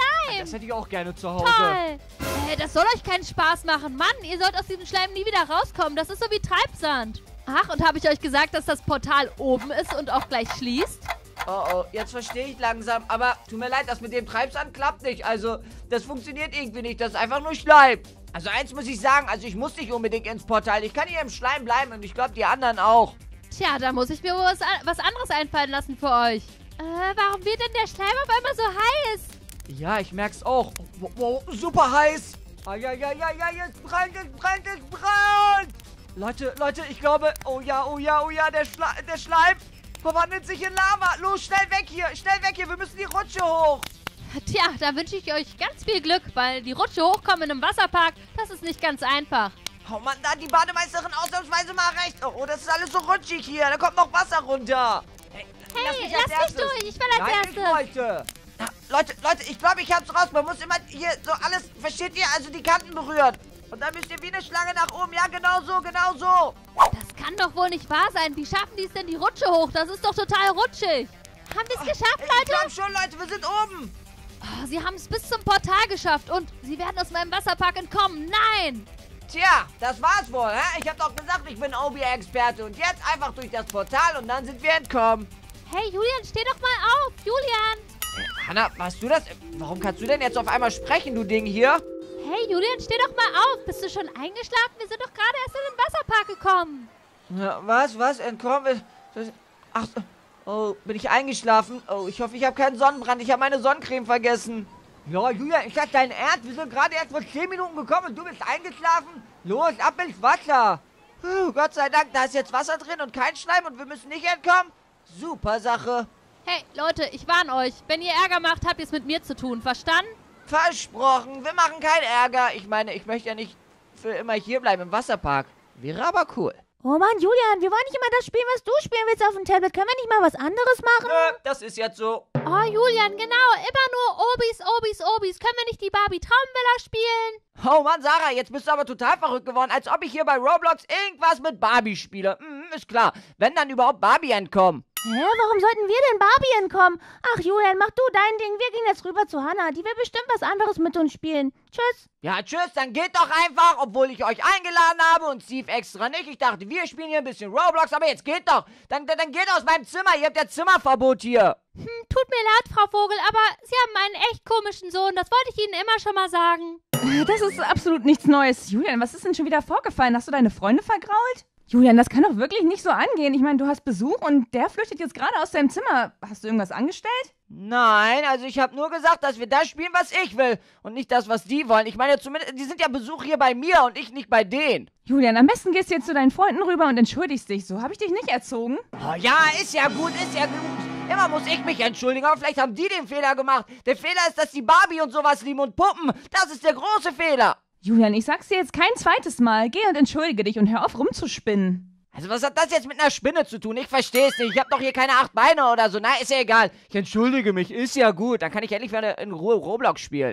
Das hätte ich auch gerne zu Hause. Toll. Äh, das soll euch keinen Spaß machen. Mann, ihr sollt aus diesem Schleim nie wieder rauskommen. Das ist so wie Treibsand. Ach, und habe ich euch gesagt, dass das Portal oben ist und auch gleich schließt? Oh, oh, jetzt verstehe ich langsam. Aber tut mir leid, das mit dem Treibsand klappt nicht. Also, das funktioniert irgendwie nicht. Das ist einfach nur Schleim. Also, eins muss ich sagen. Also, ich muss nicht unbedingt ins Portal. Ich kann hier im Schleim bleiben und ich glaube, die anderen auch. Tja, da muss ich mir wohl was, was anderes einfallen lassen für euch. Äh, warum wird denn der Schleim auf einmal so heiß? Ja, ich merk's auch. Wow, wow, super heiß. Ah, ja, ja, ja, ja, jetzt brennt, es brennt, es brennt. Leute, Leute, ich glaube... Oh ja, oh ja, oh ja, der, Schla der Schleim verwandelt sich in Lava. Los, schnell weg hier, schnell weg hier. Wir müssen die Rutsche hoch. Tja, da wünsche ich euch ganz viel Glück, weil die Rutsche hochkommen in einem Wasserpark, das ist nicht ganz einfach. Oh Mann, da hat die Bademeisterin ausnahmsweise mal recht. Oh, das ist alles so rutschig hier. Da kommt noch Wasser runter. Hey, Hey, lass mich durch, ich will als Nein, Erstes. nicht heute. Na, Leute, Leute, ich glaube, ich hab's raus. Man muss immer hier so alles, versteht ihr? Also die Kanten berühren. Und dann müsst ihr wie eine Schlange nach oben. Ja, genau so, genau so. Das kann doch wohl nicht wahr sein. Wie schaffen die es denn die Rutsche hoch? Das ist doch total rutschig. Haben die es geschafft, Ich Leute? glaube schon, Leute, wir sind oben. Oh, sie haben es bis zum Portal geschafft und sie werden aus meinem Wasserpark entkommen. Nein! Tja, das war's wohl, hä? Ich hab doch gesagt, ich bin O B-Experte. Und jetzt einfach durch das Portal und dann sind wir entkommen. Hey, Julian, steh doch mal auf. Julian! Hanna, warst du das? Warum kannst du denn jetzt auf einmal sprechen, du Ding hier? Hey, Julian, steh doch mal auf. Bist du schon eingeschlafen? Wir sind doch gerade erst in den Wasserpark gekommen. Ja, was, was? Entkommen? Das, ach, oh, bin ich eingeschlafen? Oh, ich hoffe, ich habe keinen Sonnenbrand. Ich habe meine Sonnencreme vergessen. Ja, Julian, ich sag deinen Ernst. Wir sind gerade erst vor zehn Minuten gekommen und du bist eingeschlafen. Los, ab ins Wasser. Puh, Gott sei Dank, da ist jetzt Wasser drin und kein Schleim und wir müssen nicht entkommen. Super Sache. Hey, Leute, ich warne euch. Wenn ihr Ärger macht, habt ihr es mit mir zu tun. Verstanden? Versprochen, wir machen keinen Ärger. Ich meine, ich möchte ja nicht für immer hier bleiben im Wasserpark. Wäre aber cool. Oh Mann, Julian, wir wollen nicht immer das spielen, was du spielen willst auf dem Tablet. Können wir nicht mal was anderes machen? Nö, das ist jetzt so. Oh, Julian, genau. Immer nur Obis, Obis, Obis. Können wir nicht die Barbie Traumvilla spielen? Oh Mann, Sarah, jetzt bist du aber total verrückt geworden, als ob ich hier bei Roblox irgendwas mit Barbie spiele. Hm, ist klar. Wenn dann überhaupt Barbie entkommen. Hä, warum sollten wir denn Barbie entkommen? Ach, Julian, mach du dein Ding. Wir gehen jetzt rüber zu Hannah. Die will bestimmt was anderes mit uns spielen. Tschüss. Ja, tschüss, dann geht doch einfach, obwohl ich euch eingeladen habe und Steve extra nicht. Ich dachte, wir spielen hier ein bisschen Roblox, aber jetzt geht doch. Dann, dann, dann geht aus meinem Zimmer. Ihr habt ja Zimmerverbot hier. Hm, tut mir leid, Frau Vogel, aber Sie haben einen echt komischen Sohn. Das wollte ich Ihnen immer schon mal sagen. Das ist absolut nichts Neues. Julian, was ist denn schon wieder vorgefallen? Hast du deine Freunde vergrault? Julian, das kann doch wirklich nicht so angehen. Ich meine, du hast Besuch und der flüchtet jetzt gerade aus deinem Zimmer. Hast du irgendwas angestellt? Nein, also ich habe nur gesagt, dass wir das spielen, was ich will. Und nicht das, was die wollen. Ich meine, zumindest, die sind ja Besuch hier bei mir und ich nicht bei denen. Julian, am besten gehst du jetzt zu deinen Freunden rüber und entschuldigst dich. So habe ich dich nicht erzogen. Oh ja, ist ja gut, ist ja gut. Immer muss ich mich entschuldigen, aber vielleicht haben die den Fehler gemacht. Der Fehler ist, dass die Barbie und sowas lieben und Puppen. Das ist der große Fehler. Julian, ich sag's dir jetzt kein zweites Mal. Geh und entschuldige dich und hör auf rumzuspinnen. Also was hat das jetzt mit einer Spinne zu tun? Ich versteh's nicht. Ich hab doch hier keine acht Beine oder so. Na, ist ja egal. Ich entschuldige mich, ist ja gut. Dann kann ich endlich wieder in Ruhe Roblox spielen.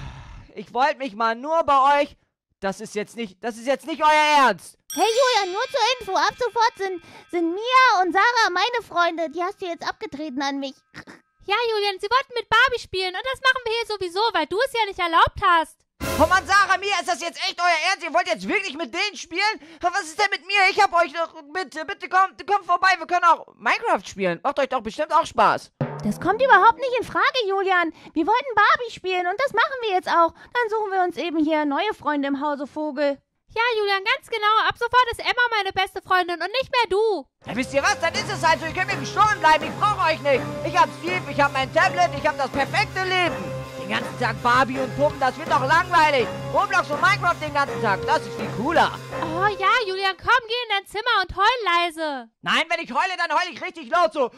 Ich wollte mich mal nur bei euch... Das ist jetzt nicht... Das ist jetzt nicht euer Ernst. Hey, Julian, nur zur Info. Ab sofort sind, sind Mia und Sarah meine Freunde. Die hast du jetzt abgetreten an mich. Ja, Julian, Sie wollten mit Barbie spielen und das machen wir hier sowieso, weil du es ja nicht erlaubt hast. Oh Mann, Sarah, Mia, ist das jetzt echt euer Ernst? Ihr wollt jetzt wirklich mit denen spielen? Was ist denn mit mir? Ich hab euch doch... Bitte, bitte kommt, kommt vorbei. Wir können auch Minecraft spielen. Macht euch doch bestimmt auch Spaß. Das kommt überhaupt nicht in Frage, Julian. Wir wollten Barbie spielen und das machen wir jetzt auch. Dann suchen wir uns eben hier neue Freunde im Hause Vogel. Ja, Julian, ganz genau. Ab sofort ist Emma meine beste Freundin und nicht mehr du. Ja, wisst ihr was? Dann ist es halt so. Ihr könnt mir gestohlen bleiben. Ich brauche euch nicht. Ich hab Steve, ich hab mein Tablet, ich hab das perfekte Leben. Den ganzen Tag Barbie und Puppen, das wird doch langweilig. Roblox und Minecraft den ganzen Tag, das ist viel cooler. Oh ja, Julian, komm, geh in dein Zimmer und heul leise. Nein, wenn ich heule, dann heule ich richtig laut so.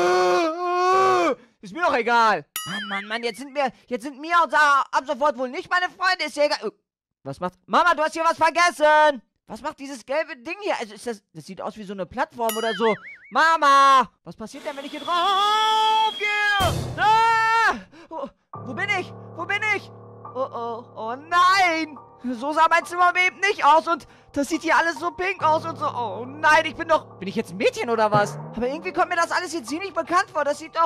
Ist mir doch egal. Mann, Mann, Mann, jetzt sind wir, jetzt sind Mia und Sarah ab sofort wohl nicht meine Freunde. Ist ja egal. Was macht... Mama, du hast hier was vergessen. Was macht dieses gelbe Ding hier? Also ist das... Das sieht aus wie so eine Plattform oder so. Mama! Was passiert denn, wenn ich hier drauf gehe? Ah! Wo, wo bin ich? Wo bin ich? Oh, oh, oh nein! So sah mein Zimmer eben nicht aus und das sieht hier alles so pink aus und so. Oh nein, ich bin doch... Bin ich jetzt ein Mädchen oder was? Aber irgendwie kommt mir das alles hier ziemlich bekannt vor. Das sieht doch...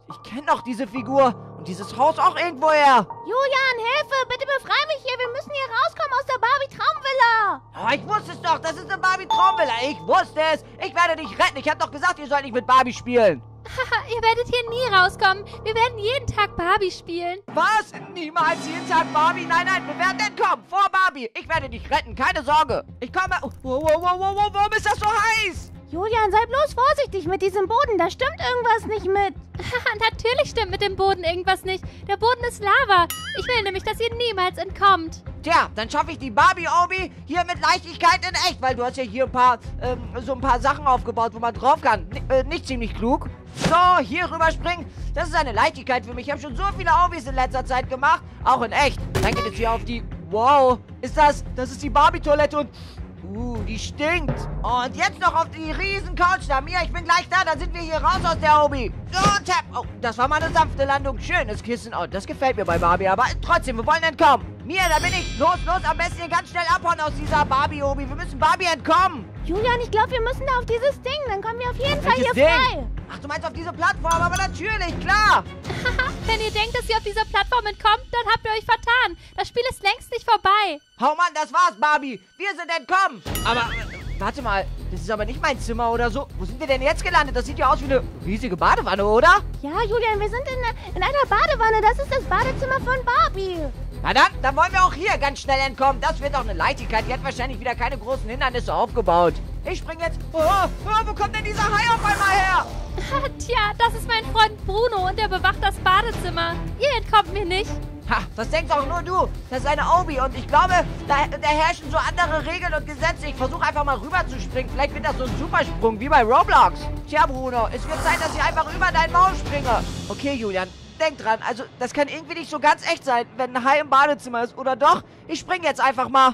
Ich kenne doch diese Figur und dieses Haus auch irgendwoher. Julian, Hilfe! Bitte befrei mich hier! Wir müssen hier rauskommen aus der Barbie-Traumvilla! Oh, ich wusste es doch. Das ist eine Barbie-Traumvilla. Ich wusste es. Ich werde dich retten. Ich habe doch gesagt, ihr sollt nicht mit Barbie spielen. Haha, ihr werdet hier nie rauskommen. Wir werden jeden Tag Barbie spielen. Was? Niemals jeden Tag Barbie? Nein, nein, wir werden entkommen. Vor Barbie. Ich werde dich retten. Keine Sorge. Ich komme... Oh, wow, wow, wow, wow, wow. Warum ist das so heiß? Julian, sei bloß vorsichtig mit diesem Boden. Da stimmt irgendwas nicht mit. Haha, natürlich stimmt mit dem Boden irgendwas nicht. Der Boden ist Lava. Ich will nämlich, dass ihr niemals entkommt. Tja, dann schaffe ich die Barbie-Obi hier mit Leichtigkeit in echt, weil du hast ja hier ein paar, ähm, so ein paar Sachen aufgebaut, wo man drauf kann. N äh, nicht ziemlich klug. So, hier rüberspringen. Das ist eine Leichtigkeit für mich. Ich habe schon so viele Obis in letzter Zeit gemacht, auch in echt. Dann geht es hier auf die... Wow, ist das... Das ist die Barbie-Toilette und... Uh, die stinkt. Und jetzt noch auf die riesen Couch da. Mia, ich bin gleich da. Dann sind wir hier raus aus der Obi. So, tap. Oh, das war mal eine sanfte Landung. Schönes Kissen. Oh, das gefällt mir bei Barbie. Aber trotzdem, wir wollen entkommen. Mia, da bin ich. Los, los. Am besten hier ganz schnell abhauen aus dieser Barbie-Obi. Wir müssen Barbie entkommen. Julian, ich glaube, wir müssen da auf dieses Ding. Dann kommen wir auf jeden Fall Welches hier Ding? frei. Ach, du meinst auf diese Plattform? Aber natürlich, klar. Haha, wenn ihr denkt, dass ihr auf dieser Plattform entkommt, dann habt ihr euch vertan. Das Spiel ist längst nicht vorbei. Hau Mann, das war's, Barbie. Wir sind entkommen. Aber, äh, warte mal. Das ist aber nicht mein Zimmer oder so. Wo sind wir denn jetzt gelandet? Das sieht ja aus wie eine riesige Badewanne, oder? Ja, Julian, wir sind in, in einer Badewanne. Das ist das Badezimmer von Barbie. Na dann, dann wollen wir auch hier ganz schnell entkommen. Das wird doch eine Leichtigkeit. Die hat wahrscheinlich wieder keine großen Hindernisse aufgebaut. Ich spring jetzt... Oh, oh, wo kommt denn dieser Hai auf einmal her? Tja, das ist mein Freund Bruno und der bewacht das Badezimmer. Ihr entkommt mir nicht. Ha, das denkst auch nur du. Das ist eine Obi und ich glaube, da, da herrschen so andere Regeln und Gesetze. Ich versuche einfach mal rüber zu springen. Vielleicht wird das so ein Supersprung wie bei Roblox. Tja, Bruno, es wird Zeit, dass ich einfach über dein Maul springe. Okay, Julian, denk dran. Also, das kann irgendwie nicht so ganz echt sein, wenn ein Hai im Badezimmer ist. Oder doch? Ich spring jetzt einfach mal.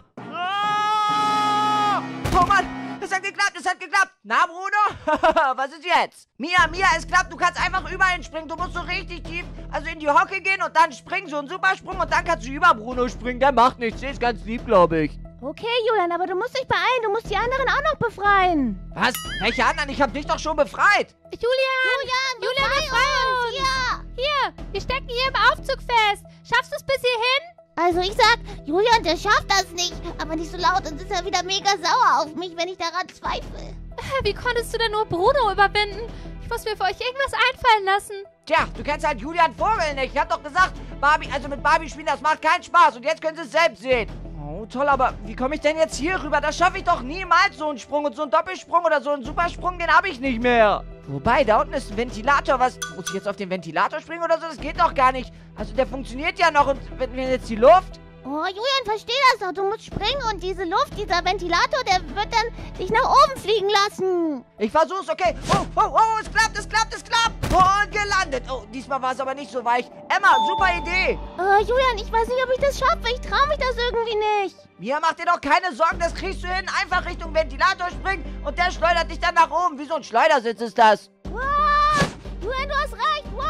Oh Mann, das hat geklappt, das hat geklappt. Na, Bruno? Was ist jetzt? Mia, Mia, es klappt. Du kannst einfach überall springen. Du musst so richtig tief, also in die Hocke gehen und dann springen. So ein Supersprung und dann kannst du über Bruno springen. Der macht nichts. Der ist ganz lieb, glaube ich. Okay, Julian, aber du musst dich beeilen. Du musst die anderen auch noch befreien. Was? Welche anderen? Ich hab dich doch schon befreit. Julian! Julian, Julian, befrei befrei uns! uns! Ja! Hier, wir stecken hier im Aufzug fest. Schaffst du es bis hierhin? Also ich sag, Julian, der schafft das nicht. Aber nicht so laut, sonst ist er wieder mega sauer auf mich, wenn ich daran zweifle. Wie konntest du denn nur Bruno überwinden? Ich muss mir für euch irgendwas einfallen lassen. Tja, du kennst halt Julian Vogel nicht. Ich hab doch gesagt, Barbie, also mit Barbie spielen, das macht keinen Spaß. Und jetzt können sie es selbst sehen. Oh, toll, aber wie komme ich denn jetzt hier rüber? Das schaffe ich doch niemals, so einen Sprung. Und so einen Doppelsprung oder so einen Supersprung, den habe ich nicht mehr. Wobei, da unten ist ein Ventilator. Was? Muss ich jetzt auf den Ventilator springen oder so? Das geht doch gar nicht. Also der funktioniert ja noch. Und wenn wir jetzt die Luft... Oh, Julian, versteh das doch. Du musst springen und diese Luft, dieser Ventilator, der wird dann dich nach oben fliegen lassen. Ich versuch's, okay. Oh, oh, oh, es klappt, es klappt, es klappt. Und gelandet. Oh, diesmal war es aber nicht so weich. Emma, super Idee. Oh, Julian, ich weiß nicht, ob ich das schaffe. Ich traue mich das irgendwie nicht. Mia, mach dir doch keine Sorgen, das kriegst du hin. Einfach Richtung Ventilator springen und der schleudert dich dann nach oben. Wie so ein Schleudersitz ist das. Wow. Julian, du hast recht. Wow.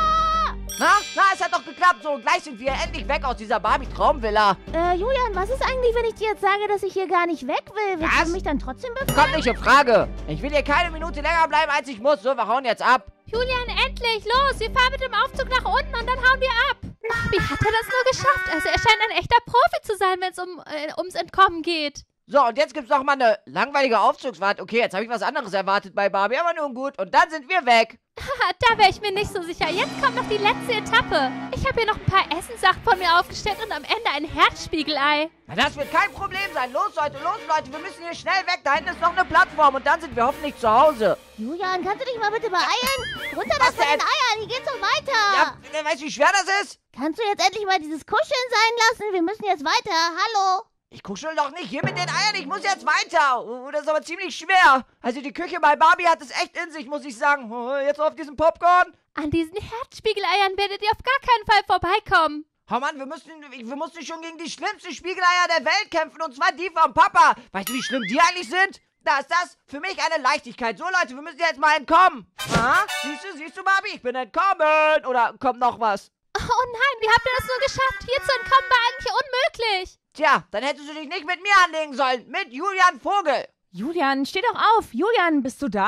Na, na, es hat doch geklappt. So, gleich sind wir endlich weg aus dieser Barbie-Traumvilla. Äh, Julian, was ist eigentlich, wenn ich dir jetzt sage, dass ich hier gar nicht weg will? Willst Was? du mich dann trotzdem befreien? Kommt nicht in Frage. Ich will hier keine Minute länger bleiben, als ich muss. So, wir hauen jetzt ab. Julian, endlich! Los, wir fahren mit dem Aufzug nach unten und dann hauen wir ab. Wie hat er das nur geschafft? Also er scheint ein echter Profi zu sein, wenn es um, äh, ums Entkommen geht. So, und jetzt gibt's noch mal eine langweilige Aufzugsfahrt. Okay, jetzt habe ich was anderes erwartet bei Barbie, aber nun gut. Und dann sind wir weg. Haha, da wäre ich mir nicht so sicher. Jetzt kommt noch die letzte Etappe. Ich habe hier noch ein paar Essenssachen von mir aufgestellt und am Ende ein Herzspiegelei. Na, das wird kein Problem sein. Los, Leute, los, Leute. Wir müssen hier schnell weg. Da hinten ist noch eine Plattform und dann sind wir hoffentlich zu Hause. Julian, kannst du dich mal bitte beeilen? Runter Was das von den denn? Eiern, hier geht's doch weiter. Ja, weißt du, wie schwer das ist? Kannst du jetzt endlich mal dieses Kuscheln sein lassen? Wir müssen jetzt weiter. Hallo? Ich kuschel doch nicht hier mit den Eiern. Ich muss jetzt weiter. Oh, das ist aber ziemlich schwer. Also die Küche bei Barbie hat es echt in sich, muss ich sagen. Oh, jetzt auf diesem Popcorn. An diesen Herzspiegeleiern werdet ihr auf gar keinen Fall vorbeikommen. Oh Mann, wir mussten, wir mussten schon gegen die schlimmsten Spiegeleier der Welt kämpfen. Und zwar die vom Papa. Weißt du, wie schlimm die eigentlich sind? Da ist das für mich eine Leichtigkeit. So, Leute, wir müssen jetzt mal entkommen. Aha, siehst du, siehst du, Barbie? Ich bin entkommen. Oder kommt noch was? Oh nein, wie habt ihr das nur geschafft? Hier zu entkommen war eigentlich unmöglich. Tja, dann hättest du dich nicht mit mir anlegen sollen. Mit Julian Vogel. Julian, steh doch auf. Julian, bist du da?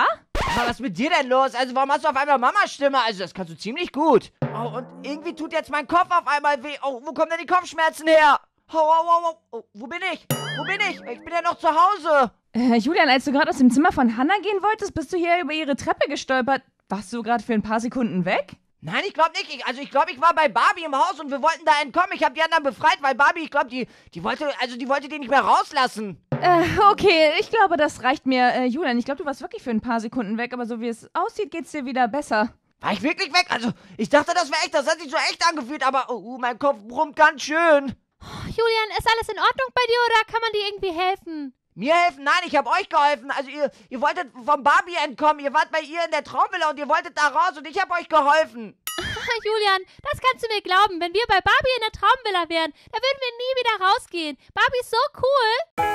Aber was ist mit dir denn los? Also, warum hast du auf einmal Mamas Stimme? Also, das kannst du ziemlich gut. Oh, und irgendwie tut jetzt mein Kopf auf einmal weh. Oh, wo kommen denn die Kopfschmerzen her? Oh, oh, oh, oh. Oh, wo bin ich? Wo bin ich? Ich bin ja noch zu Hause. Äh, Julian, als du gerade aus dem Zimmer von Hannah gehen wolltest, bist du hier über ihre Treppe gestolpert. Warst du gerade für ein paar Sekunden weg? Nein, ich glaube nicht. Ich, also ich glaube, ich war bei Barbie im Haus und wir wollten da entkommen. Ich habe die anderen befreit, weil Barbie, ich glaube, die, die wollte, also die wollte die nicht mehr rauslassen. Äh, okay, ich glaube, das reicht mir. Äh, Julian, ich glaube, du warst wirklich für ein paar Sekunden weg, aber so wie es aussieht, geht's dir wieder besser. War ich wirklich weg? Also, ich dachte, das wäre echt, das hat sich so echt angefühlt, aber oh, mein Kopf brummt ganz schön. Julian, ist alles in Ordnung bei dir oder kann man dir irgendwie helfen? Mir helfen? Nein, ich habe euch geholfen. Also ihr, ihr wolltet vom Barbie entkommen. Ihr wart bei ihr in der Traumvilla und ihr wolltet da raus und ich habe euch geholfen. Julian, das kannst du mir glauben. Wenn wir bei Barbie in der Traumvilla wären, dann würden wir nie wieder rausgehen. Barbie ist so cool.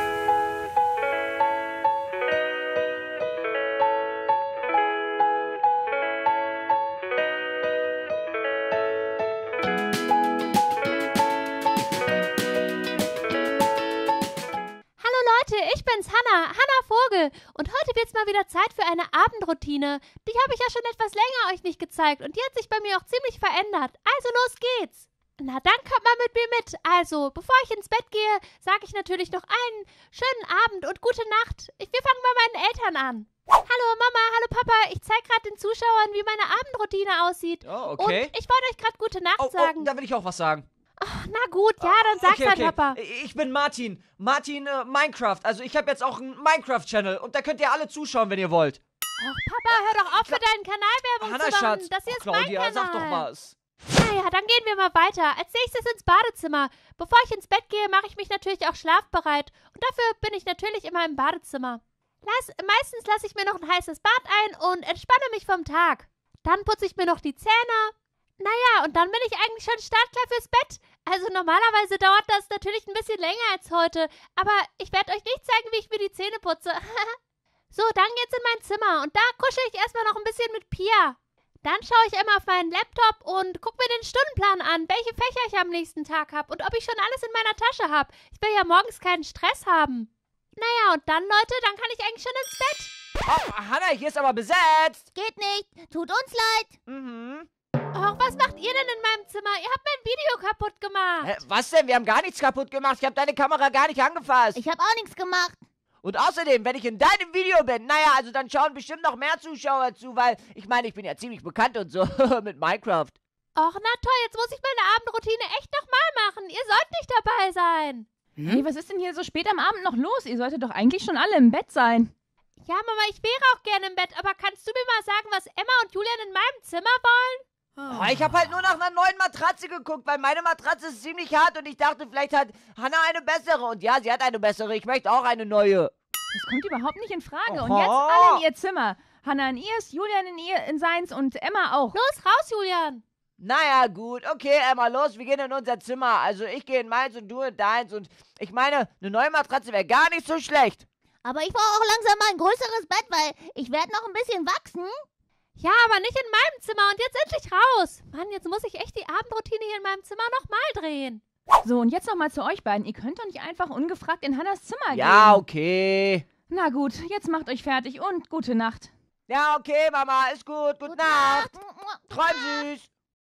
Ich bin's, Hannah, Hannah Vogel. Und heute wird's mal wieder Zeit für eine Abendroutine. Die habe ich ja schon etwas länger euch nicht gezeigt und die hat sich bei mir auch ziemlich verändert. Also los geht's. Na, dann kommt mal mit mir mit. Also, bevor ich ins Bett gehe, sage ich natürlich noch einen schönen Abend und gute Nacht. Ich, wir fangen bei meinen Eltern an. Hallo Mama, hallo Papa. Ich zeige gerade den Zuschauern, wie meine Abendroutine aussieht. Oh, okay. Und ich wollte euch gerade gute Nacht oh, sagen. Oh, da will ich auch was sagen. Oh, na gut, ja, dann sag's okay, halt, okay. Papa. Ich bin Martin. Martin äh, Minecraft. Also ich habe jetzt auch einen Minecraft-Channel und da könnt ihr alle zuschauen, wenn ihr wollt. Ach, Papa, hör doch auf, für deinen Kanal Werbung Hannah, zu machen. Schatz. Das hier Oh, ist mein Claudia, Kanal. sag doch was. Naja, dann gehen wir mal weiter. Als nächstes ins Badezimmer. Bevor ich ins Bett gehe, mache ich mich natürlich auch schlafbereit. Und dafür bin ich natürlich immer im Badezimmer. Lass, meistens lasse ich mir noch ein heißes Bad ein und entspanne mich vom Tag. Dann putze ich mir noch die Zähne. Naja, und dann bin ich eigentlich schon startklar fürs Bett. Also normalerweise dauert das natürlich ein bisschen länger als heute. Aber ich werde euch nicht zeigen, wie ich mir die Zähne putze. So, dann geht's in mein Zimmer. Und da kuschel ich erstmal noch ein bisschen mit Pia. Dann schaue ich immer auf meinen Laptop und gucke mir den Stundenplan an, welche Fächer ich am nächsten Tag habe und ob ich schon alles in meiner Tasche habe. Ich will ja morgens keinen Stress haben. Naja, und dann, Leute, dann kann ich eigentlich schon ins Bett. Oh, Hannah, hier ist aber besetzt. Geht nicht. Tut uns leid. Mhm. Och, was macht ihr denn in meinem Zimmer? Ihr habt mein Video kaputt gemacht. Hä, was denn? Wir haben gar nichts kaputt gemacht. Ich habe deine Kamera gar nicht angefasst. Ich habe auch nichts gemacht. Und außerdem, wenn ich in deinem Video bin, naja, also dann schauen bestimmt noch mehr Zuschauer zu, weil ich meine, ich bin ja ziemlich bekannt und so mit Minecraft. Och, na toll, jetzt muss ich meine Abendroutine echt nochmal machen. Ihr sollt nicht dabei sein. Hm? Hey, was ist denn hier so spät am Abend noch los? Ihr solltet doch eigentlich schon alle im Bett sein. Ja, Mama, ich wäre auch gerne im Bett, aber kannst du mir mal sagen, was Emma und Julian in meinem Zimmer wollen? Oh, ich habe halt nur nach einer neuen Matratze geguckt, weil meine Matratze ist ziemlich hart und ich dachte, vielleicht hat Hannah eine bessere. Und ja, sie hat eine bessere. Ich möchte auch eine neue. Das kommt überhaupt nicht in Frage. Und Oha. jetzt alle in ihr Zimmer. Hannah in ihrs, Julian in ihr, in seins und Emma auch. Los, raus, Julian. Naja, gut. Okay, Emma, los. Wir gehen in unser Zimmer. Also ich gehe in meins und du in deins. Und ich meine, eine neue Matratze wäre gar nicht so schlecht. Aber ich brauche auch langsam mal ein größeres Bett, weil ich werde noch ein bisschen wachsen. Ja, aber nicht in meinem Zimmer und jetzt endlich raus. Mann, jetzt muss ich echt die Abendroutine hier in meinem Zimmer nochmal drehen. So, und jetzt nochmal zu euch beiden. Ihr könnt doch nicht einfach ungefragt in Hannahs Zimmer Ja, gehen. okay. Na gut, jetzt macht euch fertig und gute Nacht. Ja, okay, Mama. Ist gut. Gute Nacht. Träum süß.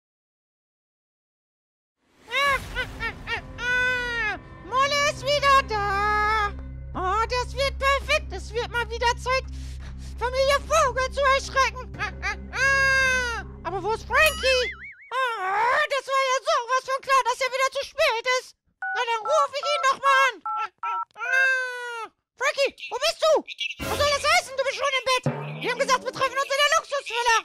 Molly ist wieder da. Oh, das wird perfekt. Es wird mal wieder Zeit, Familie Vogel zu erschrecken. Aber wo ist Frankie? Das war ja sowas von klar, dass er wieder zu spät ist. Na, dann rufe ich ihn doch mal an. Frankie, wo bist du? Was soll das heißen? Du bist schon im Bett. Wir haben gesagt, wir treffen uns in der Luxusvilla.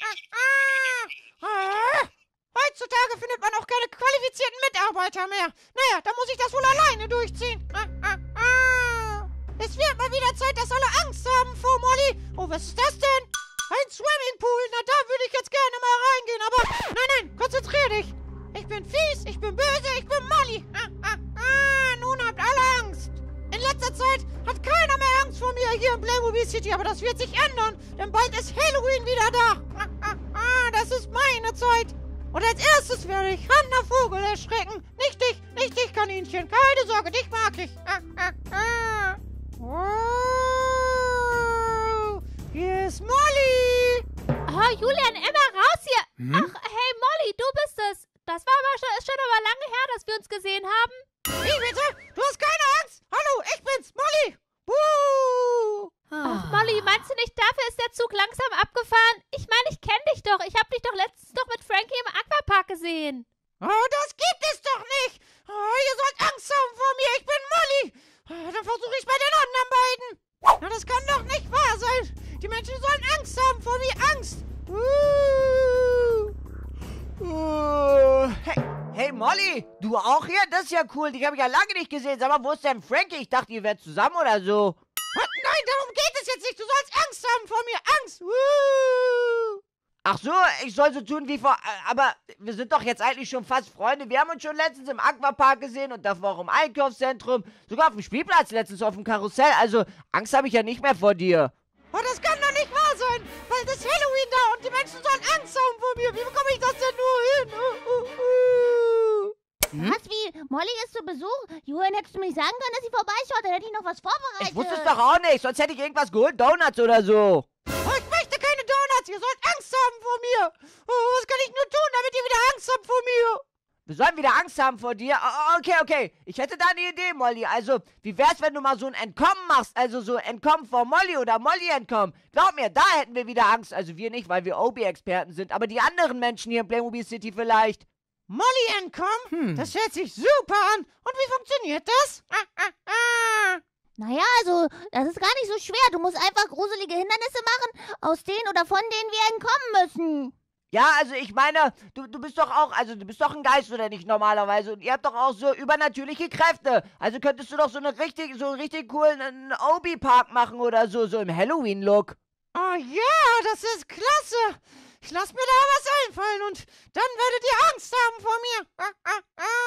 Heutzutage findet man auch keine qualifizierten Mitarbeiter mehr. Naja, dann muss ich das wohl alleine durchziehen. Es wird mal wieder Zeit, dass alle Angst haben vor Molly. Oh, was ist das denn? Ein Swimmingpool. Na, da würde ich jetzt gerne mal reingehen. Aber nein, nein, konzentrier dich. Ich bin fies, ich bin böse, ich bin Molly. Nun habt alle Angst. In letzter Zeit hat keiner mehr Angst vor mir hier in Playmobil City. Aber das wird sich ändern, denn bald ist Halloween wieder da. Das ist meine Zeit. Und als erstes werde ich Hannah Vogel erschrecken. Nicht dich, nicht dich, Kaninchen. Keine Sorge, dich mag ich. Wow. Hier ist Molly. Julian, immer raus hier. Hm? Ach, hey, Molly, du bist es. Das war aber schon, ist schon aber lange her, dass wir uns gesehen haben. Wie bitte? Du hast keine Angst? Hallo, ich bin's, Molly. Buh. Ach, Molly, meinst du nicht, dafür ist der Zug langsam abgefahren? Ich meine, ich kenne dich doch. Ich habe dich doch letztens doch mit Frankie im Aquapark gesehen. Oh, das gibt es doch nicht. Oh, ihr sollt Angst haben vor mir. Ich bin Molly. Oh, dann versuche ich bei den anderen beiden. Na, das kann doch nicht wahr sein. Die Menschen sollen Angst haben vor mir. Angst. Uh. Uh, hey, hey Molly, du auch hier? Das ist ja cool. Die habe ich ja lange nicht gesehen. Sag mal, wo ist denn Frankie? Ich dachte, ihr wärt zusammen oder so. Was? Nein, darum geht es jetzt nicht. Du sollst Angst haben vor mir. Angst. Uh. Ach so, ich soll so tun wie vor... Aber wir sind doch jetzt eigentlich schon fast Freunde. Wir haben uns schon letztens im Aquapark gesehen und davor auch im Einkaufszentrum. Sogar auf dem Spielplatz letztens auf dem Karussell. Also, Angst habe ich ja nicht mehr vor dir. Oh, das kann doch nicht wahr sein. Bald ist Halloween da und die Menschen sollen Angst haben vor mir. Wie bekomme ich das denn nur hin? Uh, uh, uh. Hm? Was, wie? Molly ist zu Besuch? Julian, hättest du mich sagen können, dass sie vorbeischaut? Dann hätte ich noch was vorbereitet. Ich wusste es doch auch nicht. Sonst hätte ich irgendwas geholt. Donuts oder so. Oh, ich möchte keine Donuts. Ihr sollt Angst haben vor mir. Oh, was kann ich nur tun, damit ihr wieder Angst habt vor mir? Wir sollen wieder Angst haben vor dir. Oh, okay, okay. Ich hätte da eine Idee, Molly. Also, wie wär's, wenn du mal so ein Entkommen machst? Also so Entkommen vor Molly oder Molly entkommen. Glaub mir, da hätten wir wieder Angst. Also wir nicht, weil wir Obi-Experten sind. Aber die anderen Menschen hier in Playmobil City vielleicht. Molly entkommen? Hm. Das hört sich super an. Und wie funktioniert das? Ah, ah, ah. Naja, also, das ist gar nicht so schwer. Du musst einfach gruselige Hindernisse machen, aus denen oder von denen wir entkommen müssen. Ja, also ich meine, du, du bist doch auch, also du bist doch ein Geist oder nicht normalerweise. Und ihr habt doch auch so übernatürliche Kräfte. Also könntest du doch so eine richtig, so einen richtig coolen einen Obi-Park machen oder so, so im Halloween-Look. Oh ja, das ist klasse. Ich lass mir da was einfallen und dann werdet ihr Angst haben vor mir. Ah, ah,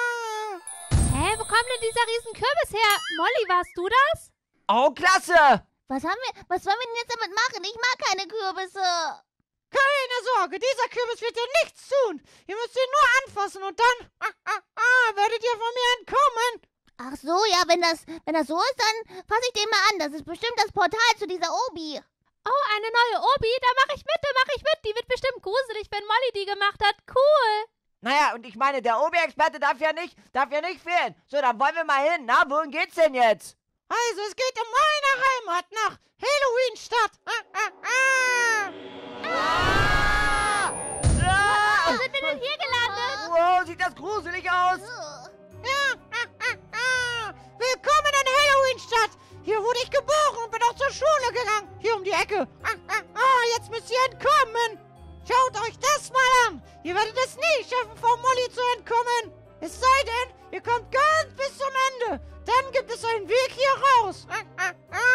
ah. Hä, wo kommt denn dieser riesen Kürbis her? Molly, warst du das? Oh, klasse! Was haben wir, was sollen wir denn jetzt damit machen? Ich mag keine Kürbisse. Keine Sorge, dieser Kürbis wird dir nichts tun. Ihr müsst ihn nur anfassen und dann ah, ah, ah, werdet ihr von mir entkommen. Ach so, ja, wenn das, wenn das so ist, dann fasse ich den mal an. Das ist bestimmt das Portal zu dieser Obi. Oh, eine neue Obi? Da mache ich mit, da mache ich mit. Die wird bestimmt gruselig, wenn Molly die gemacht hat. Cool. Naja, und ich meine, der Obi-Experte darf ja nicht, darf ja nicht fehlen. So, dann wollen wir mal hin. Na, wohin geht's denn jetzt? Also, es geht um meine Heimat nach Halloween-Stadt. Ah, ah, ah. Ah! Ah! Wo sind wir denn hier gelandet? Wow, sieht das gruselig aus. Ja, ah, ah, ah. Willkommen in Halloween-Stadt. Hier wurde ich geboren und bin auch zur Schule gegangen. Hier um die Ecke. Ah, ah, ah, jetzt müsst ihr entkommen. Schaut euch das mal an. Ihr werdet es nie schaffen, vor Molly zu entkommen. Es sei denn, ihr kommt ganz bis zum Ende. Dann gibt es einen Weg hier raus. Ah, ah,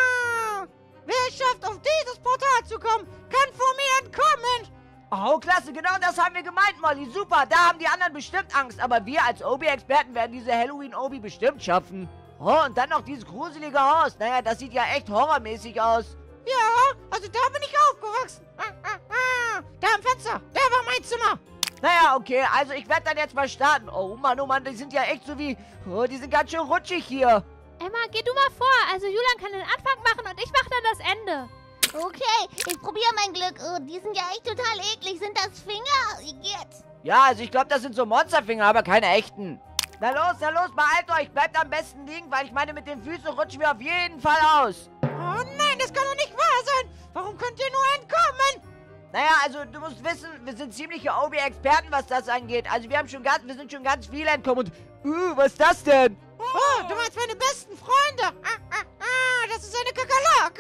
ah. Wer es schafft, auf dieses Portal zu kommen, kann vor mir entkommen. Oh, klasse, genau das haben wir gemeint, Molly. Super, da haben die anderen bestimmt Angst. Aber wir als Obi-Experten werden diese Halloween-Obi bestimmt schaffen. Oh, und dann noch dieses gruselige Haus. Naja, das sieht ja echt horrormäßig aus. Ja, also da bin ich aufgewachsen. Ah, ah, ah. Da am Fenster, da war mein Zimmer. Naja, okay, also ich werde dann jetzt mal starten. Oh Mann, oh Mann, die sind ja echt so wie... Oh, die sind ganz schön rutschig hier. Emma, geh du mal vor. Also Julian kann den Anfang machen und ich mache dann das Ende. Okay, ich probiere mein Glück. Oh, die sind ja echt total eklig. Sind das Finger? Igitt. Ja, also ich glaube, das sind so Monsterfinger, aber keine echten. Na los, na los, beeilt euch. Bleibt am besten liegen, weil ich meine, mit den Füßen rutschen wir auf jeden Fall aus. Oh nein, das kann doch nicht wahr sein. Warum könnt ihr nur entkommen? Naja, also du musst wissen, wir sind ziemliche Obi-Experten, was das angeht. Also wir haben schon ganz, wir sind schon ganz viele entkommen und... Uh, was ist das denn? Oh, du meinst meine besten Freunde. Ah, ah, ah, das ist eine Kakerlake.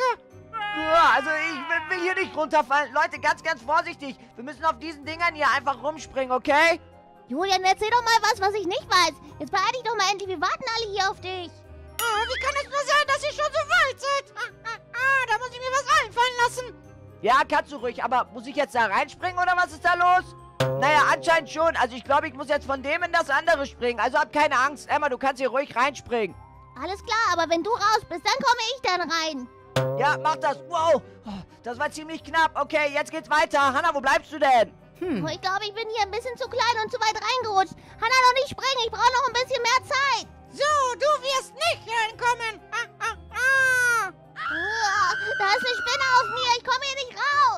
Ja, also ich will, will hier nicht runterfallen. Leute, ganz, ganz vorsichtig. Wir müssen auf diesen Dingern hier einfach rumspringen, okay? Julian, erzähl doch mal was, was ich nicht weiß. Jetzt beeil dich doch mal endlich. Wir warten alle hier auf dich. Oh, wie kann es nur sein, dass ihr schon so weit seid? Ah, ah, ah, da muss ich mir was einfallen lassen. Ja, kannst du ruhig, aber muss ich jetzt da reinspringen oder was ist da los? Naja, anscheinend schon. Also ich glaube, ich muss jetzt von dem in das andere springen. Also hab keine Angst. Emma, du kannst hier ruhig reinspringen. Alles klar, aber wenn du raus bist, dann komme ich dann rein. Ja, mach das. Wow, das war ziemlich knapp. Okay, jetzt geht's weiter. Hanna, wo bleibst du denn? Hm. Oh, ich glaube, ich bin hier ein bisschen zu klein und zu weit reingerutscht. Hanna, noch nicht springen. Ich brauche noch ein bisschen mehr Zeit. So, du wirst nicht hier entkommen. Ah, ah, ah. Uh, da ist eine Spinne auf mir. Ich komme hier nicht raus.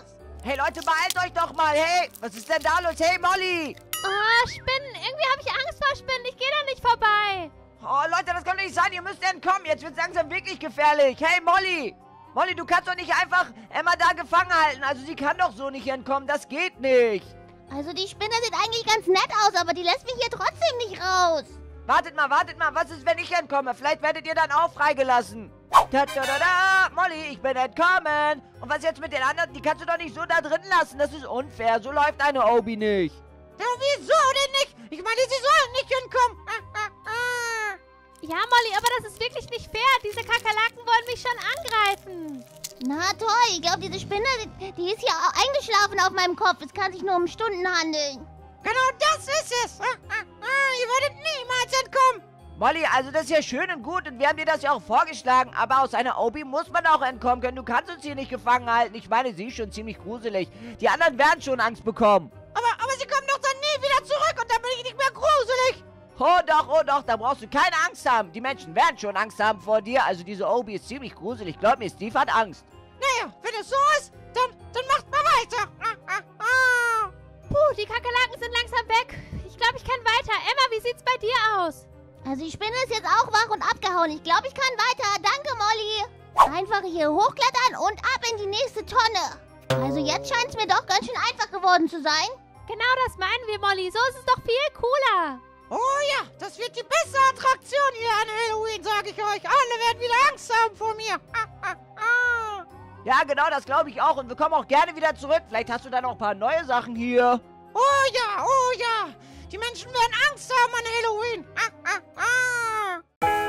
Hey Leute, beeilt euch doch mal. Hey, was ist denn da los? Hey Molly. Ah, Spinnen. Irgendwie habe ich Angst vor Spinnen. Ich gehe da nicht vorbei. Oh Leute, das kann doch nicht sein. Ihr müsst entkommen. Jetzt wird es langsam wirklich gefährlich. Hey Molly. Molly, du kannst doch nicht einfach Emma da gefangen halten. Also sie kann doch so nicht entkommen. Das geht nicht. Also die Spinne sieht eigentlich ganz nett aus, aber die lässt mich hier trotzdem nicht raus. Wartet mal, wartet mal. Was ist, wenn ich entkomme? Vielleicht werdet ihr dann auch freigelassen. Da, da, da, da. Molly, ich bin entkommen. Und was jetzt mit den anderen? Die kannst du doch nicht so da drin lassen. Das ist unfair. So läuft eine Obi nicht. Ja, wieso denn nicht? Ich meine, sie sollen nicht entkommen. Ah, ah, ah. Ja, Molly, aber das ist wirklich nicht fair. Diese Kakerlaken wollen mich schon angreifen. Na toll, ich glaube, diese Spinne, die, die ist ja eingeschlafen auf meinem Kopf. Es kann sich nur um Stunden handeln. Genau das ist es. Ah, ah, ah. Ihr werdet niemals entkommen. Molly, also das ist ja schön und gut und wir haben dir das ja auch vorgeschlagen, aber aus einer Obi muss man auch entkommen können. Du kannst uns hier nicht gefangen halten. Ich meine, sie ist schon ziemlich gruselig. Die anderen werden schon Angst bekommen. Aber, aber sie kommen doch dann nie wieder zurück und dann bin ich nicht mehr gruselig. Oh doch, oh doch, da brauchst du keine Angst haben. Die Menschen werden schon Angst haben vor dir. Also diese Obi ist ziemlich gruselig. Glaub mir, Steve hat Angst. Naja, wenn es so ist, dann, dann macht mal weiter. Ah, ah, ah. Puh, die Kakerlaken sind langsam weg. Ich glaube, ich kann weiter. Emma, wie sieht's bei dir aus? Also die Spinne ist jetzt auch wach und abgehauen. Ich glaube, ich kann weiter. Danke, Molly. Einfach hier hochklettern und ab in die nächste Tonne. Also jetzt scheint es mir doch ganz schön einfach geworden zu sein. Genau das meinen wir, Molly. So ist es doch viel cooler. Oh ja, das wird die beste Attraktion hier an Halloween, sage ich euch. Alle werden wieder Angst haben vor mir. Ah, ah, ah. Ja, genau, das glaube ich auch. Und wir kommen auch gerne wieder zurück. Vielleicht hast du dann noch ein paar neue Sachen hier. Oh ja, oh ja. Die Menschen werden Angst haben an Halloween. Ah, ah, ah.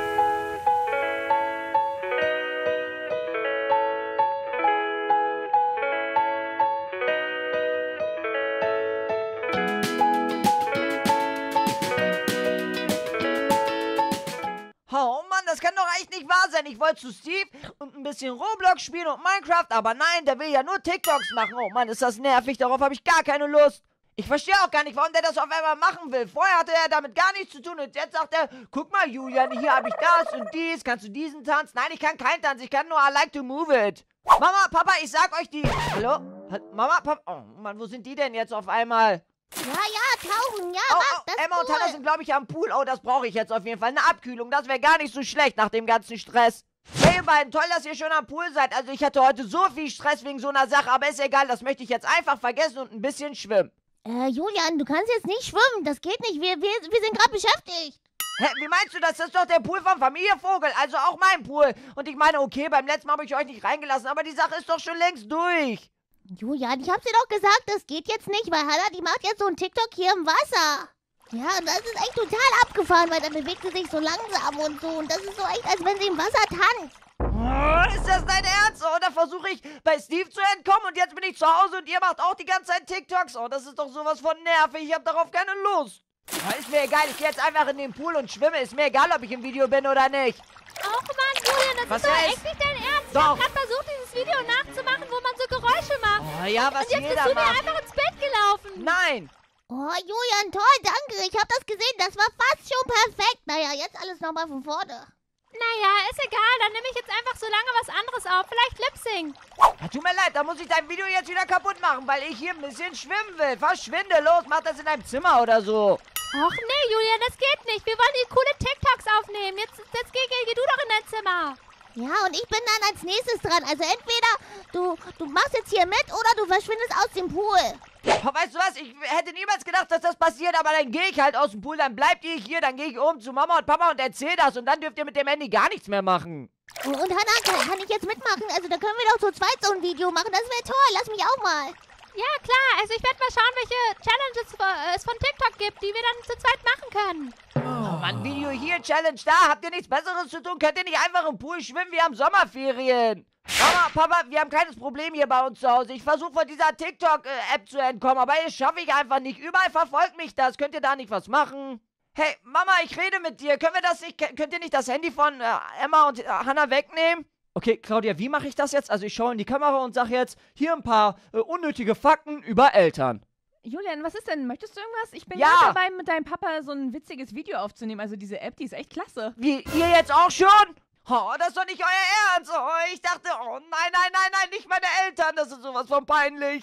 Oh Mann, das kann doch echt nicht wahr sein. Ich wollte zu Steve und ein bisschen Roblox spielen und Minecraft, aber nein, der will ja nur TikToks machen. Oh Mann, ist das nervig. Darauf habe ich gar keine Lust. Ich verstehe auch gar nicht, warum der das auf einmal machen will. Vorher hatte er damit gar nichts zu tun und jetzt sagt er, guck mal Julian, hier habe ich das und dies, kannst du diesen Tanz? Nein, ich kann keinen Tanz, ich kann nur I like to move it. Mama, Papa, ich sag euch die... Hallo? Mama, Papa... Oh Mann, wo sind die denn jetzt auf einmal? Ja, ja, tauchen, ja, Oh, was? oh, Das ist Emma und cool. Hannah sind, glaube ich, am Pool. Oh, das brauche ich jetzt auf jeden Fall. Eine Abkühlung, das wäre gar nicht so schlecht nach dem ganzen Stress. Hey, ihr beiden, toll, dass ihr schon am Pool seid. Also ich hatte heute so viel Stress wegen so einer Sache, aber ist egal, das möchte ich jetzt einfach vergessen und ein bisschen schwimmen. Äh, Julian, du kannst jetzt nicht schwimmen. Das geht nicht. Wir, wir, wir sind gerade beschäftigt. Hä, wie meinst du das? Das ist doch der Pool von Familie Vogel, also auch mein Pool. Und ich meine, okay, beim letzten Mal habe ich euch nicht reingelassen, aber die Sache ist doch schon längst durch. Julian, ich hab's dir doch gesagt, das geht jetzt nicht, weil Hannah, die macht jetzt so ein TikTok hier im Wasser. Ja, und das ist echt total abgefahren, weil dann bewegt sie sich so langsam und so. Und das ist so echt, als wenn sie im Wasser tanzt. Oh, ist das dein Ernst? Oh, da versuche ich bei Steve zu entkommen und jetzt bin ich zu Hause und ihr macht auch die ganze Zeit TikToks. Oh, das ist doch sowas von nervig. Ich habe darauf keine Lust. Oh, ist mir egal, ich gehe jetzt einfach in den Pool und schwimme. Ist mir egal, ob ich im Video bin oder nicht. Och Mann, Julian, das Was ist doch ist? echt nicht dein Ernst. Doch. Ich hab gerade versucht, dieses Video nachzumachen, wo man so Geräusche macht. Oh ja, was Und jetzt bist jeder du mir macht. einfach ins Bett gelaufen. Nein. Oh, Julian, toll, danke. Ich hab das gesehen, das war fast schon perfekt. Naja, jetzt alles nochmal von vorne. Naja, ist egal, dann nehme ich jetzt einfach so lange was anderes auf. Vielleicht Lip-Sync. Ja, tut mir leid, da muss ich dein Video jetzt wieder kaputt machen, weil ich hier ein bisschen schwimmen will. Verschwinde, los, mach das in deinem Zimmer oder so. Och nee, Julian, das geht nicht. Wir wollen die coole TikToks aufnehmen. Jetzt, jetzt geh, geh, geh du doch in dein Zimmer. Ja, und ich bin dann als nächstes dran. Also entweder du, du machst jetzt hier mit oder du verschwindest aus dem Pool. Oh, weißt du was, ich hätte niemals gedacht, dass das passiert, aber dann gehe ich halt aus dem Pool, dann bleibt ihr hier, dann gehe ich oben zu Mama und Papa und erzähl das und dann dürft ihr mit dem Handy gar nichts mehr machen. Und Hannah, kann, kann ich jetzt mitmachen? Also da können wir doch zu zweit so ein Video machen. Das wäre toll. Lass mich auch mal. Ja, klar. Also ich werde mal schauen, welche Challenges äh, es von TikTok gibt, die wir dann zu zweit machen können. Oh Mann, Video hier, Challenge da, habt ihr nichts Besseres zu tun? Könnt ihr nicht einfach im Pool schwimmen? Wir haben Sommerferien. Mama, Papa, wir haben keines Problem hier bei uns zu Hause. Ich versuche von dieser TikTok-App zu entkommen, aber das schaffe ich einfach nicht. Überall verfolgt mich das. Könnt ihr da nicht was machen? Hey, Mama, ich rede mit dir. Können wir das nicht, könnt ihr nicht das Handy von äh, Emma und äh, Hannah wegnehmen? Okay, Claudia, wie mache ich das jetzt? Also ich schaue in die Kamera und sage jetzt, hier ein paar äh, unnötige Fakten über Eltern. Julian, was ist denn? Möchtest du irgendwas? Ich bin Ja. gerade dabei, mit deinem Papa so ein witziges Video aufzunehmen. Also diese App, die ist echt klasse. Wie, ihr jetzt auch schon? Oh, das ist doch nicht euer Ernst. Oh, ich dachte, oh nein, nein, nein, nein, nicht meine Eltern. Das ist sowas von peinlich.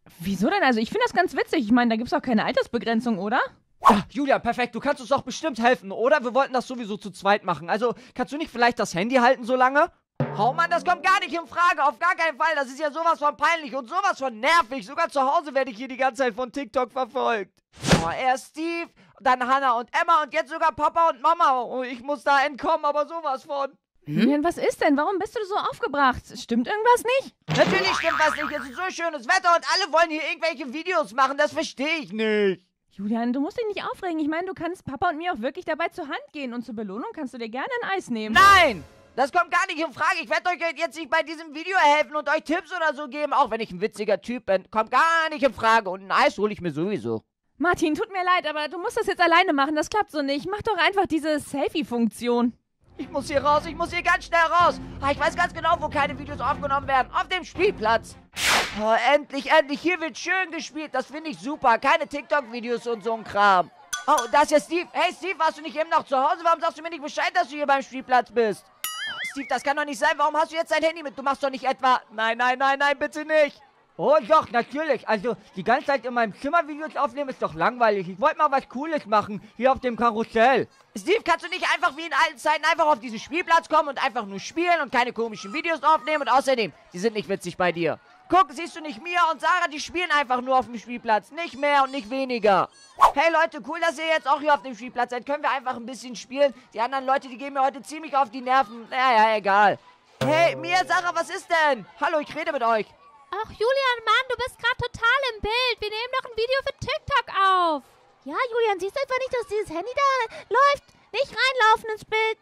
Wieso denn? Also ich finde das ganz witzig. Ich meine, da gibt's auch keine Altersbegrenzung, oder? Ja, Julian, perfekt. Du kannst uns doch bestimmt helfen, oder? Wir wollten das sowieso zu zweit machen. Also, kannst du nicht vielleicht das Handy halten so lange? Oh Mann, das kommt gar nicht in Frage. Auf gar keinen Fall. Das ist ja sowas von peinlich und sowas von nervig. Sogar zu Hause werde ich hier die ganze Zeit von TikTok verfolgt. Oh, erst Steve, dann Hannah und Emma und jetzt sogar Papa und Mama. Oh, ich muss da entkommen, aber sowas von. Julian, was ist denn? Warum bist du so aufgebracht? Stimmt irgendwas nicht? Natürlich stimmt was nicht. Es ist so schönes Wetter und alle wollen hier irgendwelche Videos machen. Das verstehe ich nicht. Julian, du musst dich nicht aufregen. Ich meine, du kannst Papa und mir auch wirklich dabei zur Hand gehen. Und zur Belohnung kannst du dir gerne ein Eis nehmen. Nein! Das kommt gar nicht in Frage. Ich werde euch jetzt nicht bei diesem Video helfen und euch Tipps oder so geben, auch wenn ich ein witziger Typ bin. Kommt gar nicht in Frage. Und ein Eis hole ich mir sowieso. Martin, tut mir leid, aber du musst das jetzt alleine machen. Das klappt so nicht. Mach doch einfach diese Selfie-Funktion. Ich muss hier raus. Ich muss hier ganz schnell raus. Ah, ich weiß ganz genau, wo keine Videos aufgenommen werden. Auf dem Spielplatz. Oh, endlich, endlich. Hier wird schön gespielt. Das finde ich super. Keine TikTok-Videos und so ein Kram. Oh, da ist ja Steve. Hey, Steve, warst du nicht eben noch zu Hause? Warum sagst du mir nicht Bescheid, dass du hier beim Spielplatz bist? Oh, Steve, das kann doch nicht sein. Warum hast du jetzt dein Handy mit? Du machst doch nicht etwa... Nein, nein, nein, nein, bitte nicht. Oh, doch, natürlich. Also, die ganze Zeit in meinem Zimmer Videos aufnehmen ist doch langweilig. Ich wollte mal was Cooles machen. Hier auf dem Karussell. Steve, kannst du nicht einfach wie in alten Zeiten einfach auf diesen Spielplatz kommen und einfach nur spielen und keine komischen Videos aufnehmen? Und außerdem, die sind nicht witzig bei dir. Guck, siehst du nicht, Mia und Sarah, die spielen einfach nur auf dem Spielplatz. Nicht mehr und nicht weniger. Hey Leute, cool, dass ihr jetzt auch hier auf dem Spielplatz seid. Können wir einfach ein bisschen spielen? Die anderen Leute, die gehen mir heute ziemlich auf die Nerven. Naja, egal. Hey, Mia, Sarah, was ist denn? Hallo, ich rede mit euch. Ach, Julian, Mann, du bist gerade total im Bild. Wir nehmen doch ein Video für TikTok auf. Ja, Julian, siehst du einfach nicht, dass dieses Handy da läuft? Nicht reinlaufen ins Bild.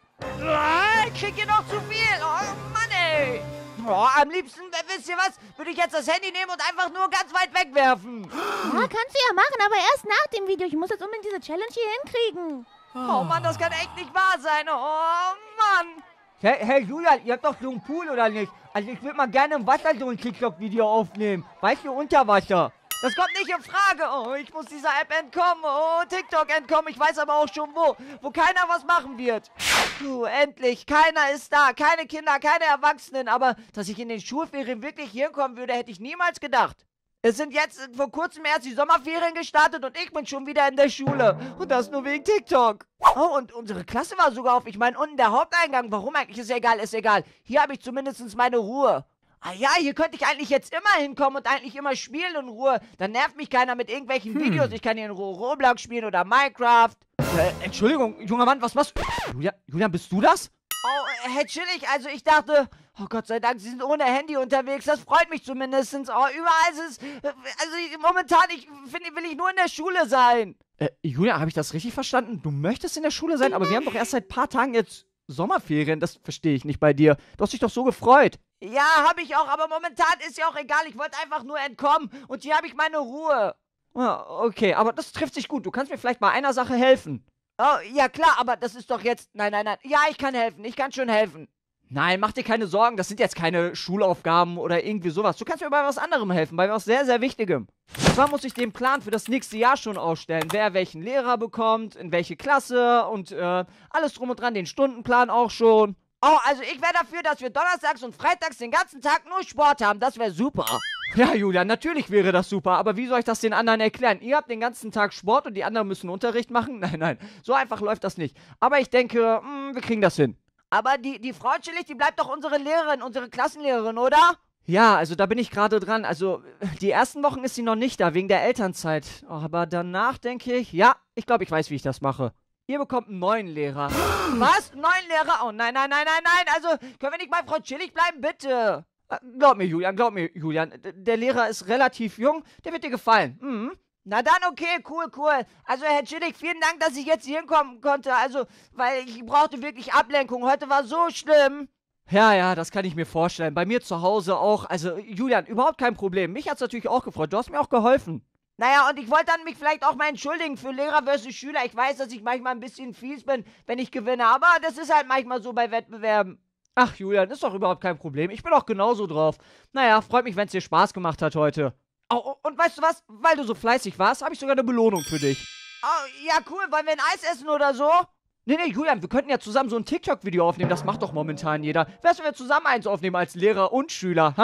Ah, ich krieg hier noch zu viel. Oh Mann, ey. Oh, am liebsten, wisst ihr was, würde ich jetzt das Handy nehmen und einfach nur ganz weit wegwerfen. Ja, kannst du ja machen, aber erst nach dem Video. Ich muss jetzt unbedingt diese Challenge hier hinkriegen. Oh Mann, das kann echt nicht wahr sein. Oh Mann. Hey, hey Julian, ihr habt doch so einen Pool, oder nicht? Also ich würde mal gerne im Wasser so ein TikTok-Video aufnehmen. Weißt du, unter Wasser. Das kommt nicht in Frage. Oh, ich muss dieser App entkommen. Oh, TikTok entkommen. Ich weiß aber auch schon wo. Wo keiner was machen wird. Puh, endlich. Keiner ist da. Keine Kinder, keine Erwachsenen. Aber dass ich in den Schulferien wirklich hier kommen würde, hätte ich niemals gedacht. Es sind jetzt vor kurzem erst die Sommerferien gestartet und ich bin schon wieder in der Schule. Und das nur wegen TikTok. Oh, und unsere Klasse war sogar auf. Ich meine, unten der Haupteingang. Warum eigentlich? Ist egal, ist egal. Hier habe ich zumindest meine Ruhe. Ah ja, hier könnte ich eigentlich jetzt immer hinkommen und eigentlich immer spielen in Ruhe. Dann nervt mich keiner mit irgendwelchen hm. Videos. Ich kann hier in Ruhe Roblox spielen oder Minecraft. Äh, Entschuldigung, junger Mann, was machst du? Julian, Julian, bist du das? Oh, Herr Chillig, also ich dachte... Oh Gott sei Dank, Sie sind ohne Handy unterwegs. Das freut mich zumindest. Oh, überall ist es... Also ich, momentan, ich finde, will ich nur in der Schule sein. Äh, Julian, habe ich das richtig verstanden? Du möchtest in der Schule sein, aber wir haben doch erst seit ein paar Tagen jetzt Sommerferien. Das verstehe ich nicht bei dir. Du hast dich doch so gefreut. Ja, habe ich auch, aber momentan ist ja auch egal. Ich wollte einfach nur entkommen und hier habe ich meine Ruhe. Ah, okay, aber das trifft sich gut. Du kannst mir vielleicht bei einer Sache helfen. Oh, ja klar, aber das ist doch jetzt... Nein, nein, nein. Ja, ich kann helfen. Ich kann schon helfen. Nein, mach dir keine Sorgen. Das sind jetzt keine Schulaufgaben oder irgendwie sowas. Du kannst mir bei was anderem helfen, bei was sehr, sehr Wichtigem. Und zwar muss ich den Plan für das nächste Jahr schon ausstellen. Wer welchen Lehrer bekommt, in welche Klasse und äh, alles drum und dran. Den Stundenplan auch schon. Oh, also ich wäre dafür, dass wir donnerstags und freitags den ganzen Tag nur Sport haben. Das wäre super. Ja, Julian, natürlich wäre das super. Aber wie soll ich das den anderen erklären? Ihr habt den ganzen Tag Sport und die anderen müssen Unterricht machen? Nein, nein, so einfach läuft das nicht. Aber ich denke, mh, wir kriegen das hin. Aber die, die Frau Chillig, die bleibt doch unsere Lehrerin, unsere Klassenlehrerin, oder? Ja, also da bin ich gerade dran. Also die ersten Wochen ist sie noch nicht da, wegen der Elternzeit. Oh, aber danach denke ich, ja, ich glaube, ich weiß, wie ich das mache. Ihr bekommt einen neuen Lehrer. Was? Einen neuen Lehrer? Oh nein, nein, nein, nein, nein. Also können wir nicht bei Frau Chillig bleiben, bitte? Glaub mir, Julian, glaub mir, Julian. Der Lehrer ist relativ jung, der wird dir gefallen. Mhm. Na dann, okay, cool, cool. Also, Herr Chillig, vielen Dank, dass ich jetzt hier hinkommen konnte. Also, weil ich brauchte wirklich Ablenkung. Heute war so schlimm. Ja, ja, das kann ich mir vorstellen. Bei mir zu Hause auch. Also, Julian, überhaupt kein Problem. Mich hat's natürlich auch gefreut. Du hast mir auch geholfen. Naja, und ich wollte dann mich vielleicht auch mal entschuldigen für Lehrer versus Schüler. Ich weiß, dass ich manchmal ein bisschen fies bin, wenn ich gewinne. Aber das ist halt manchmal so bei Wettbewerben. Ach, Julian, ist doch überhaupt kein Problem. Ich bin auch genauso drauf. Naja, freut mich, wenn es dir Spaß gemacht hat heute. Oh, und weißt du was? Weil du so fleißig warst, habe ich sogar eine Belohnung für dich. Oh, ja cool. Wollen wir ein Eis essen oder so? Nee, nee, Julian, wir könnten ja zusammen so ein TikTok-Video aufnehmen. Das macht doch momentan jeder. Weißt du, wir zusammen eins aufnehmen als Lehrer und Schüler, ha?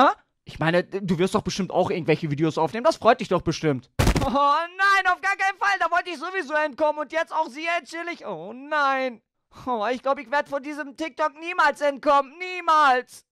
Ich meine, du wirst doch bestimmt auch irgendwelche Videos aufnehmen. Das freut dich doch bestimmt. Oh nein, auf gar keinen Fall. Da wollte ich sowieso entkommen. Und jetzt auch sie chillig. Oh nein. Oh, ich glaube, ich werde von diesem TikTok niemals entkommen. Niemals.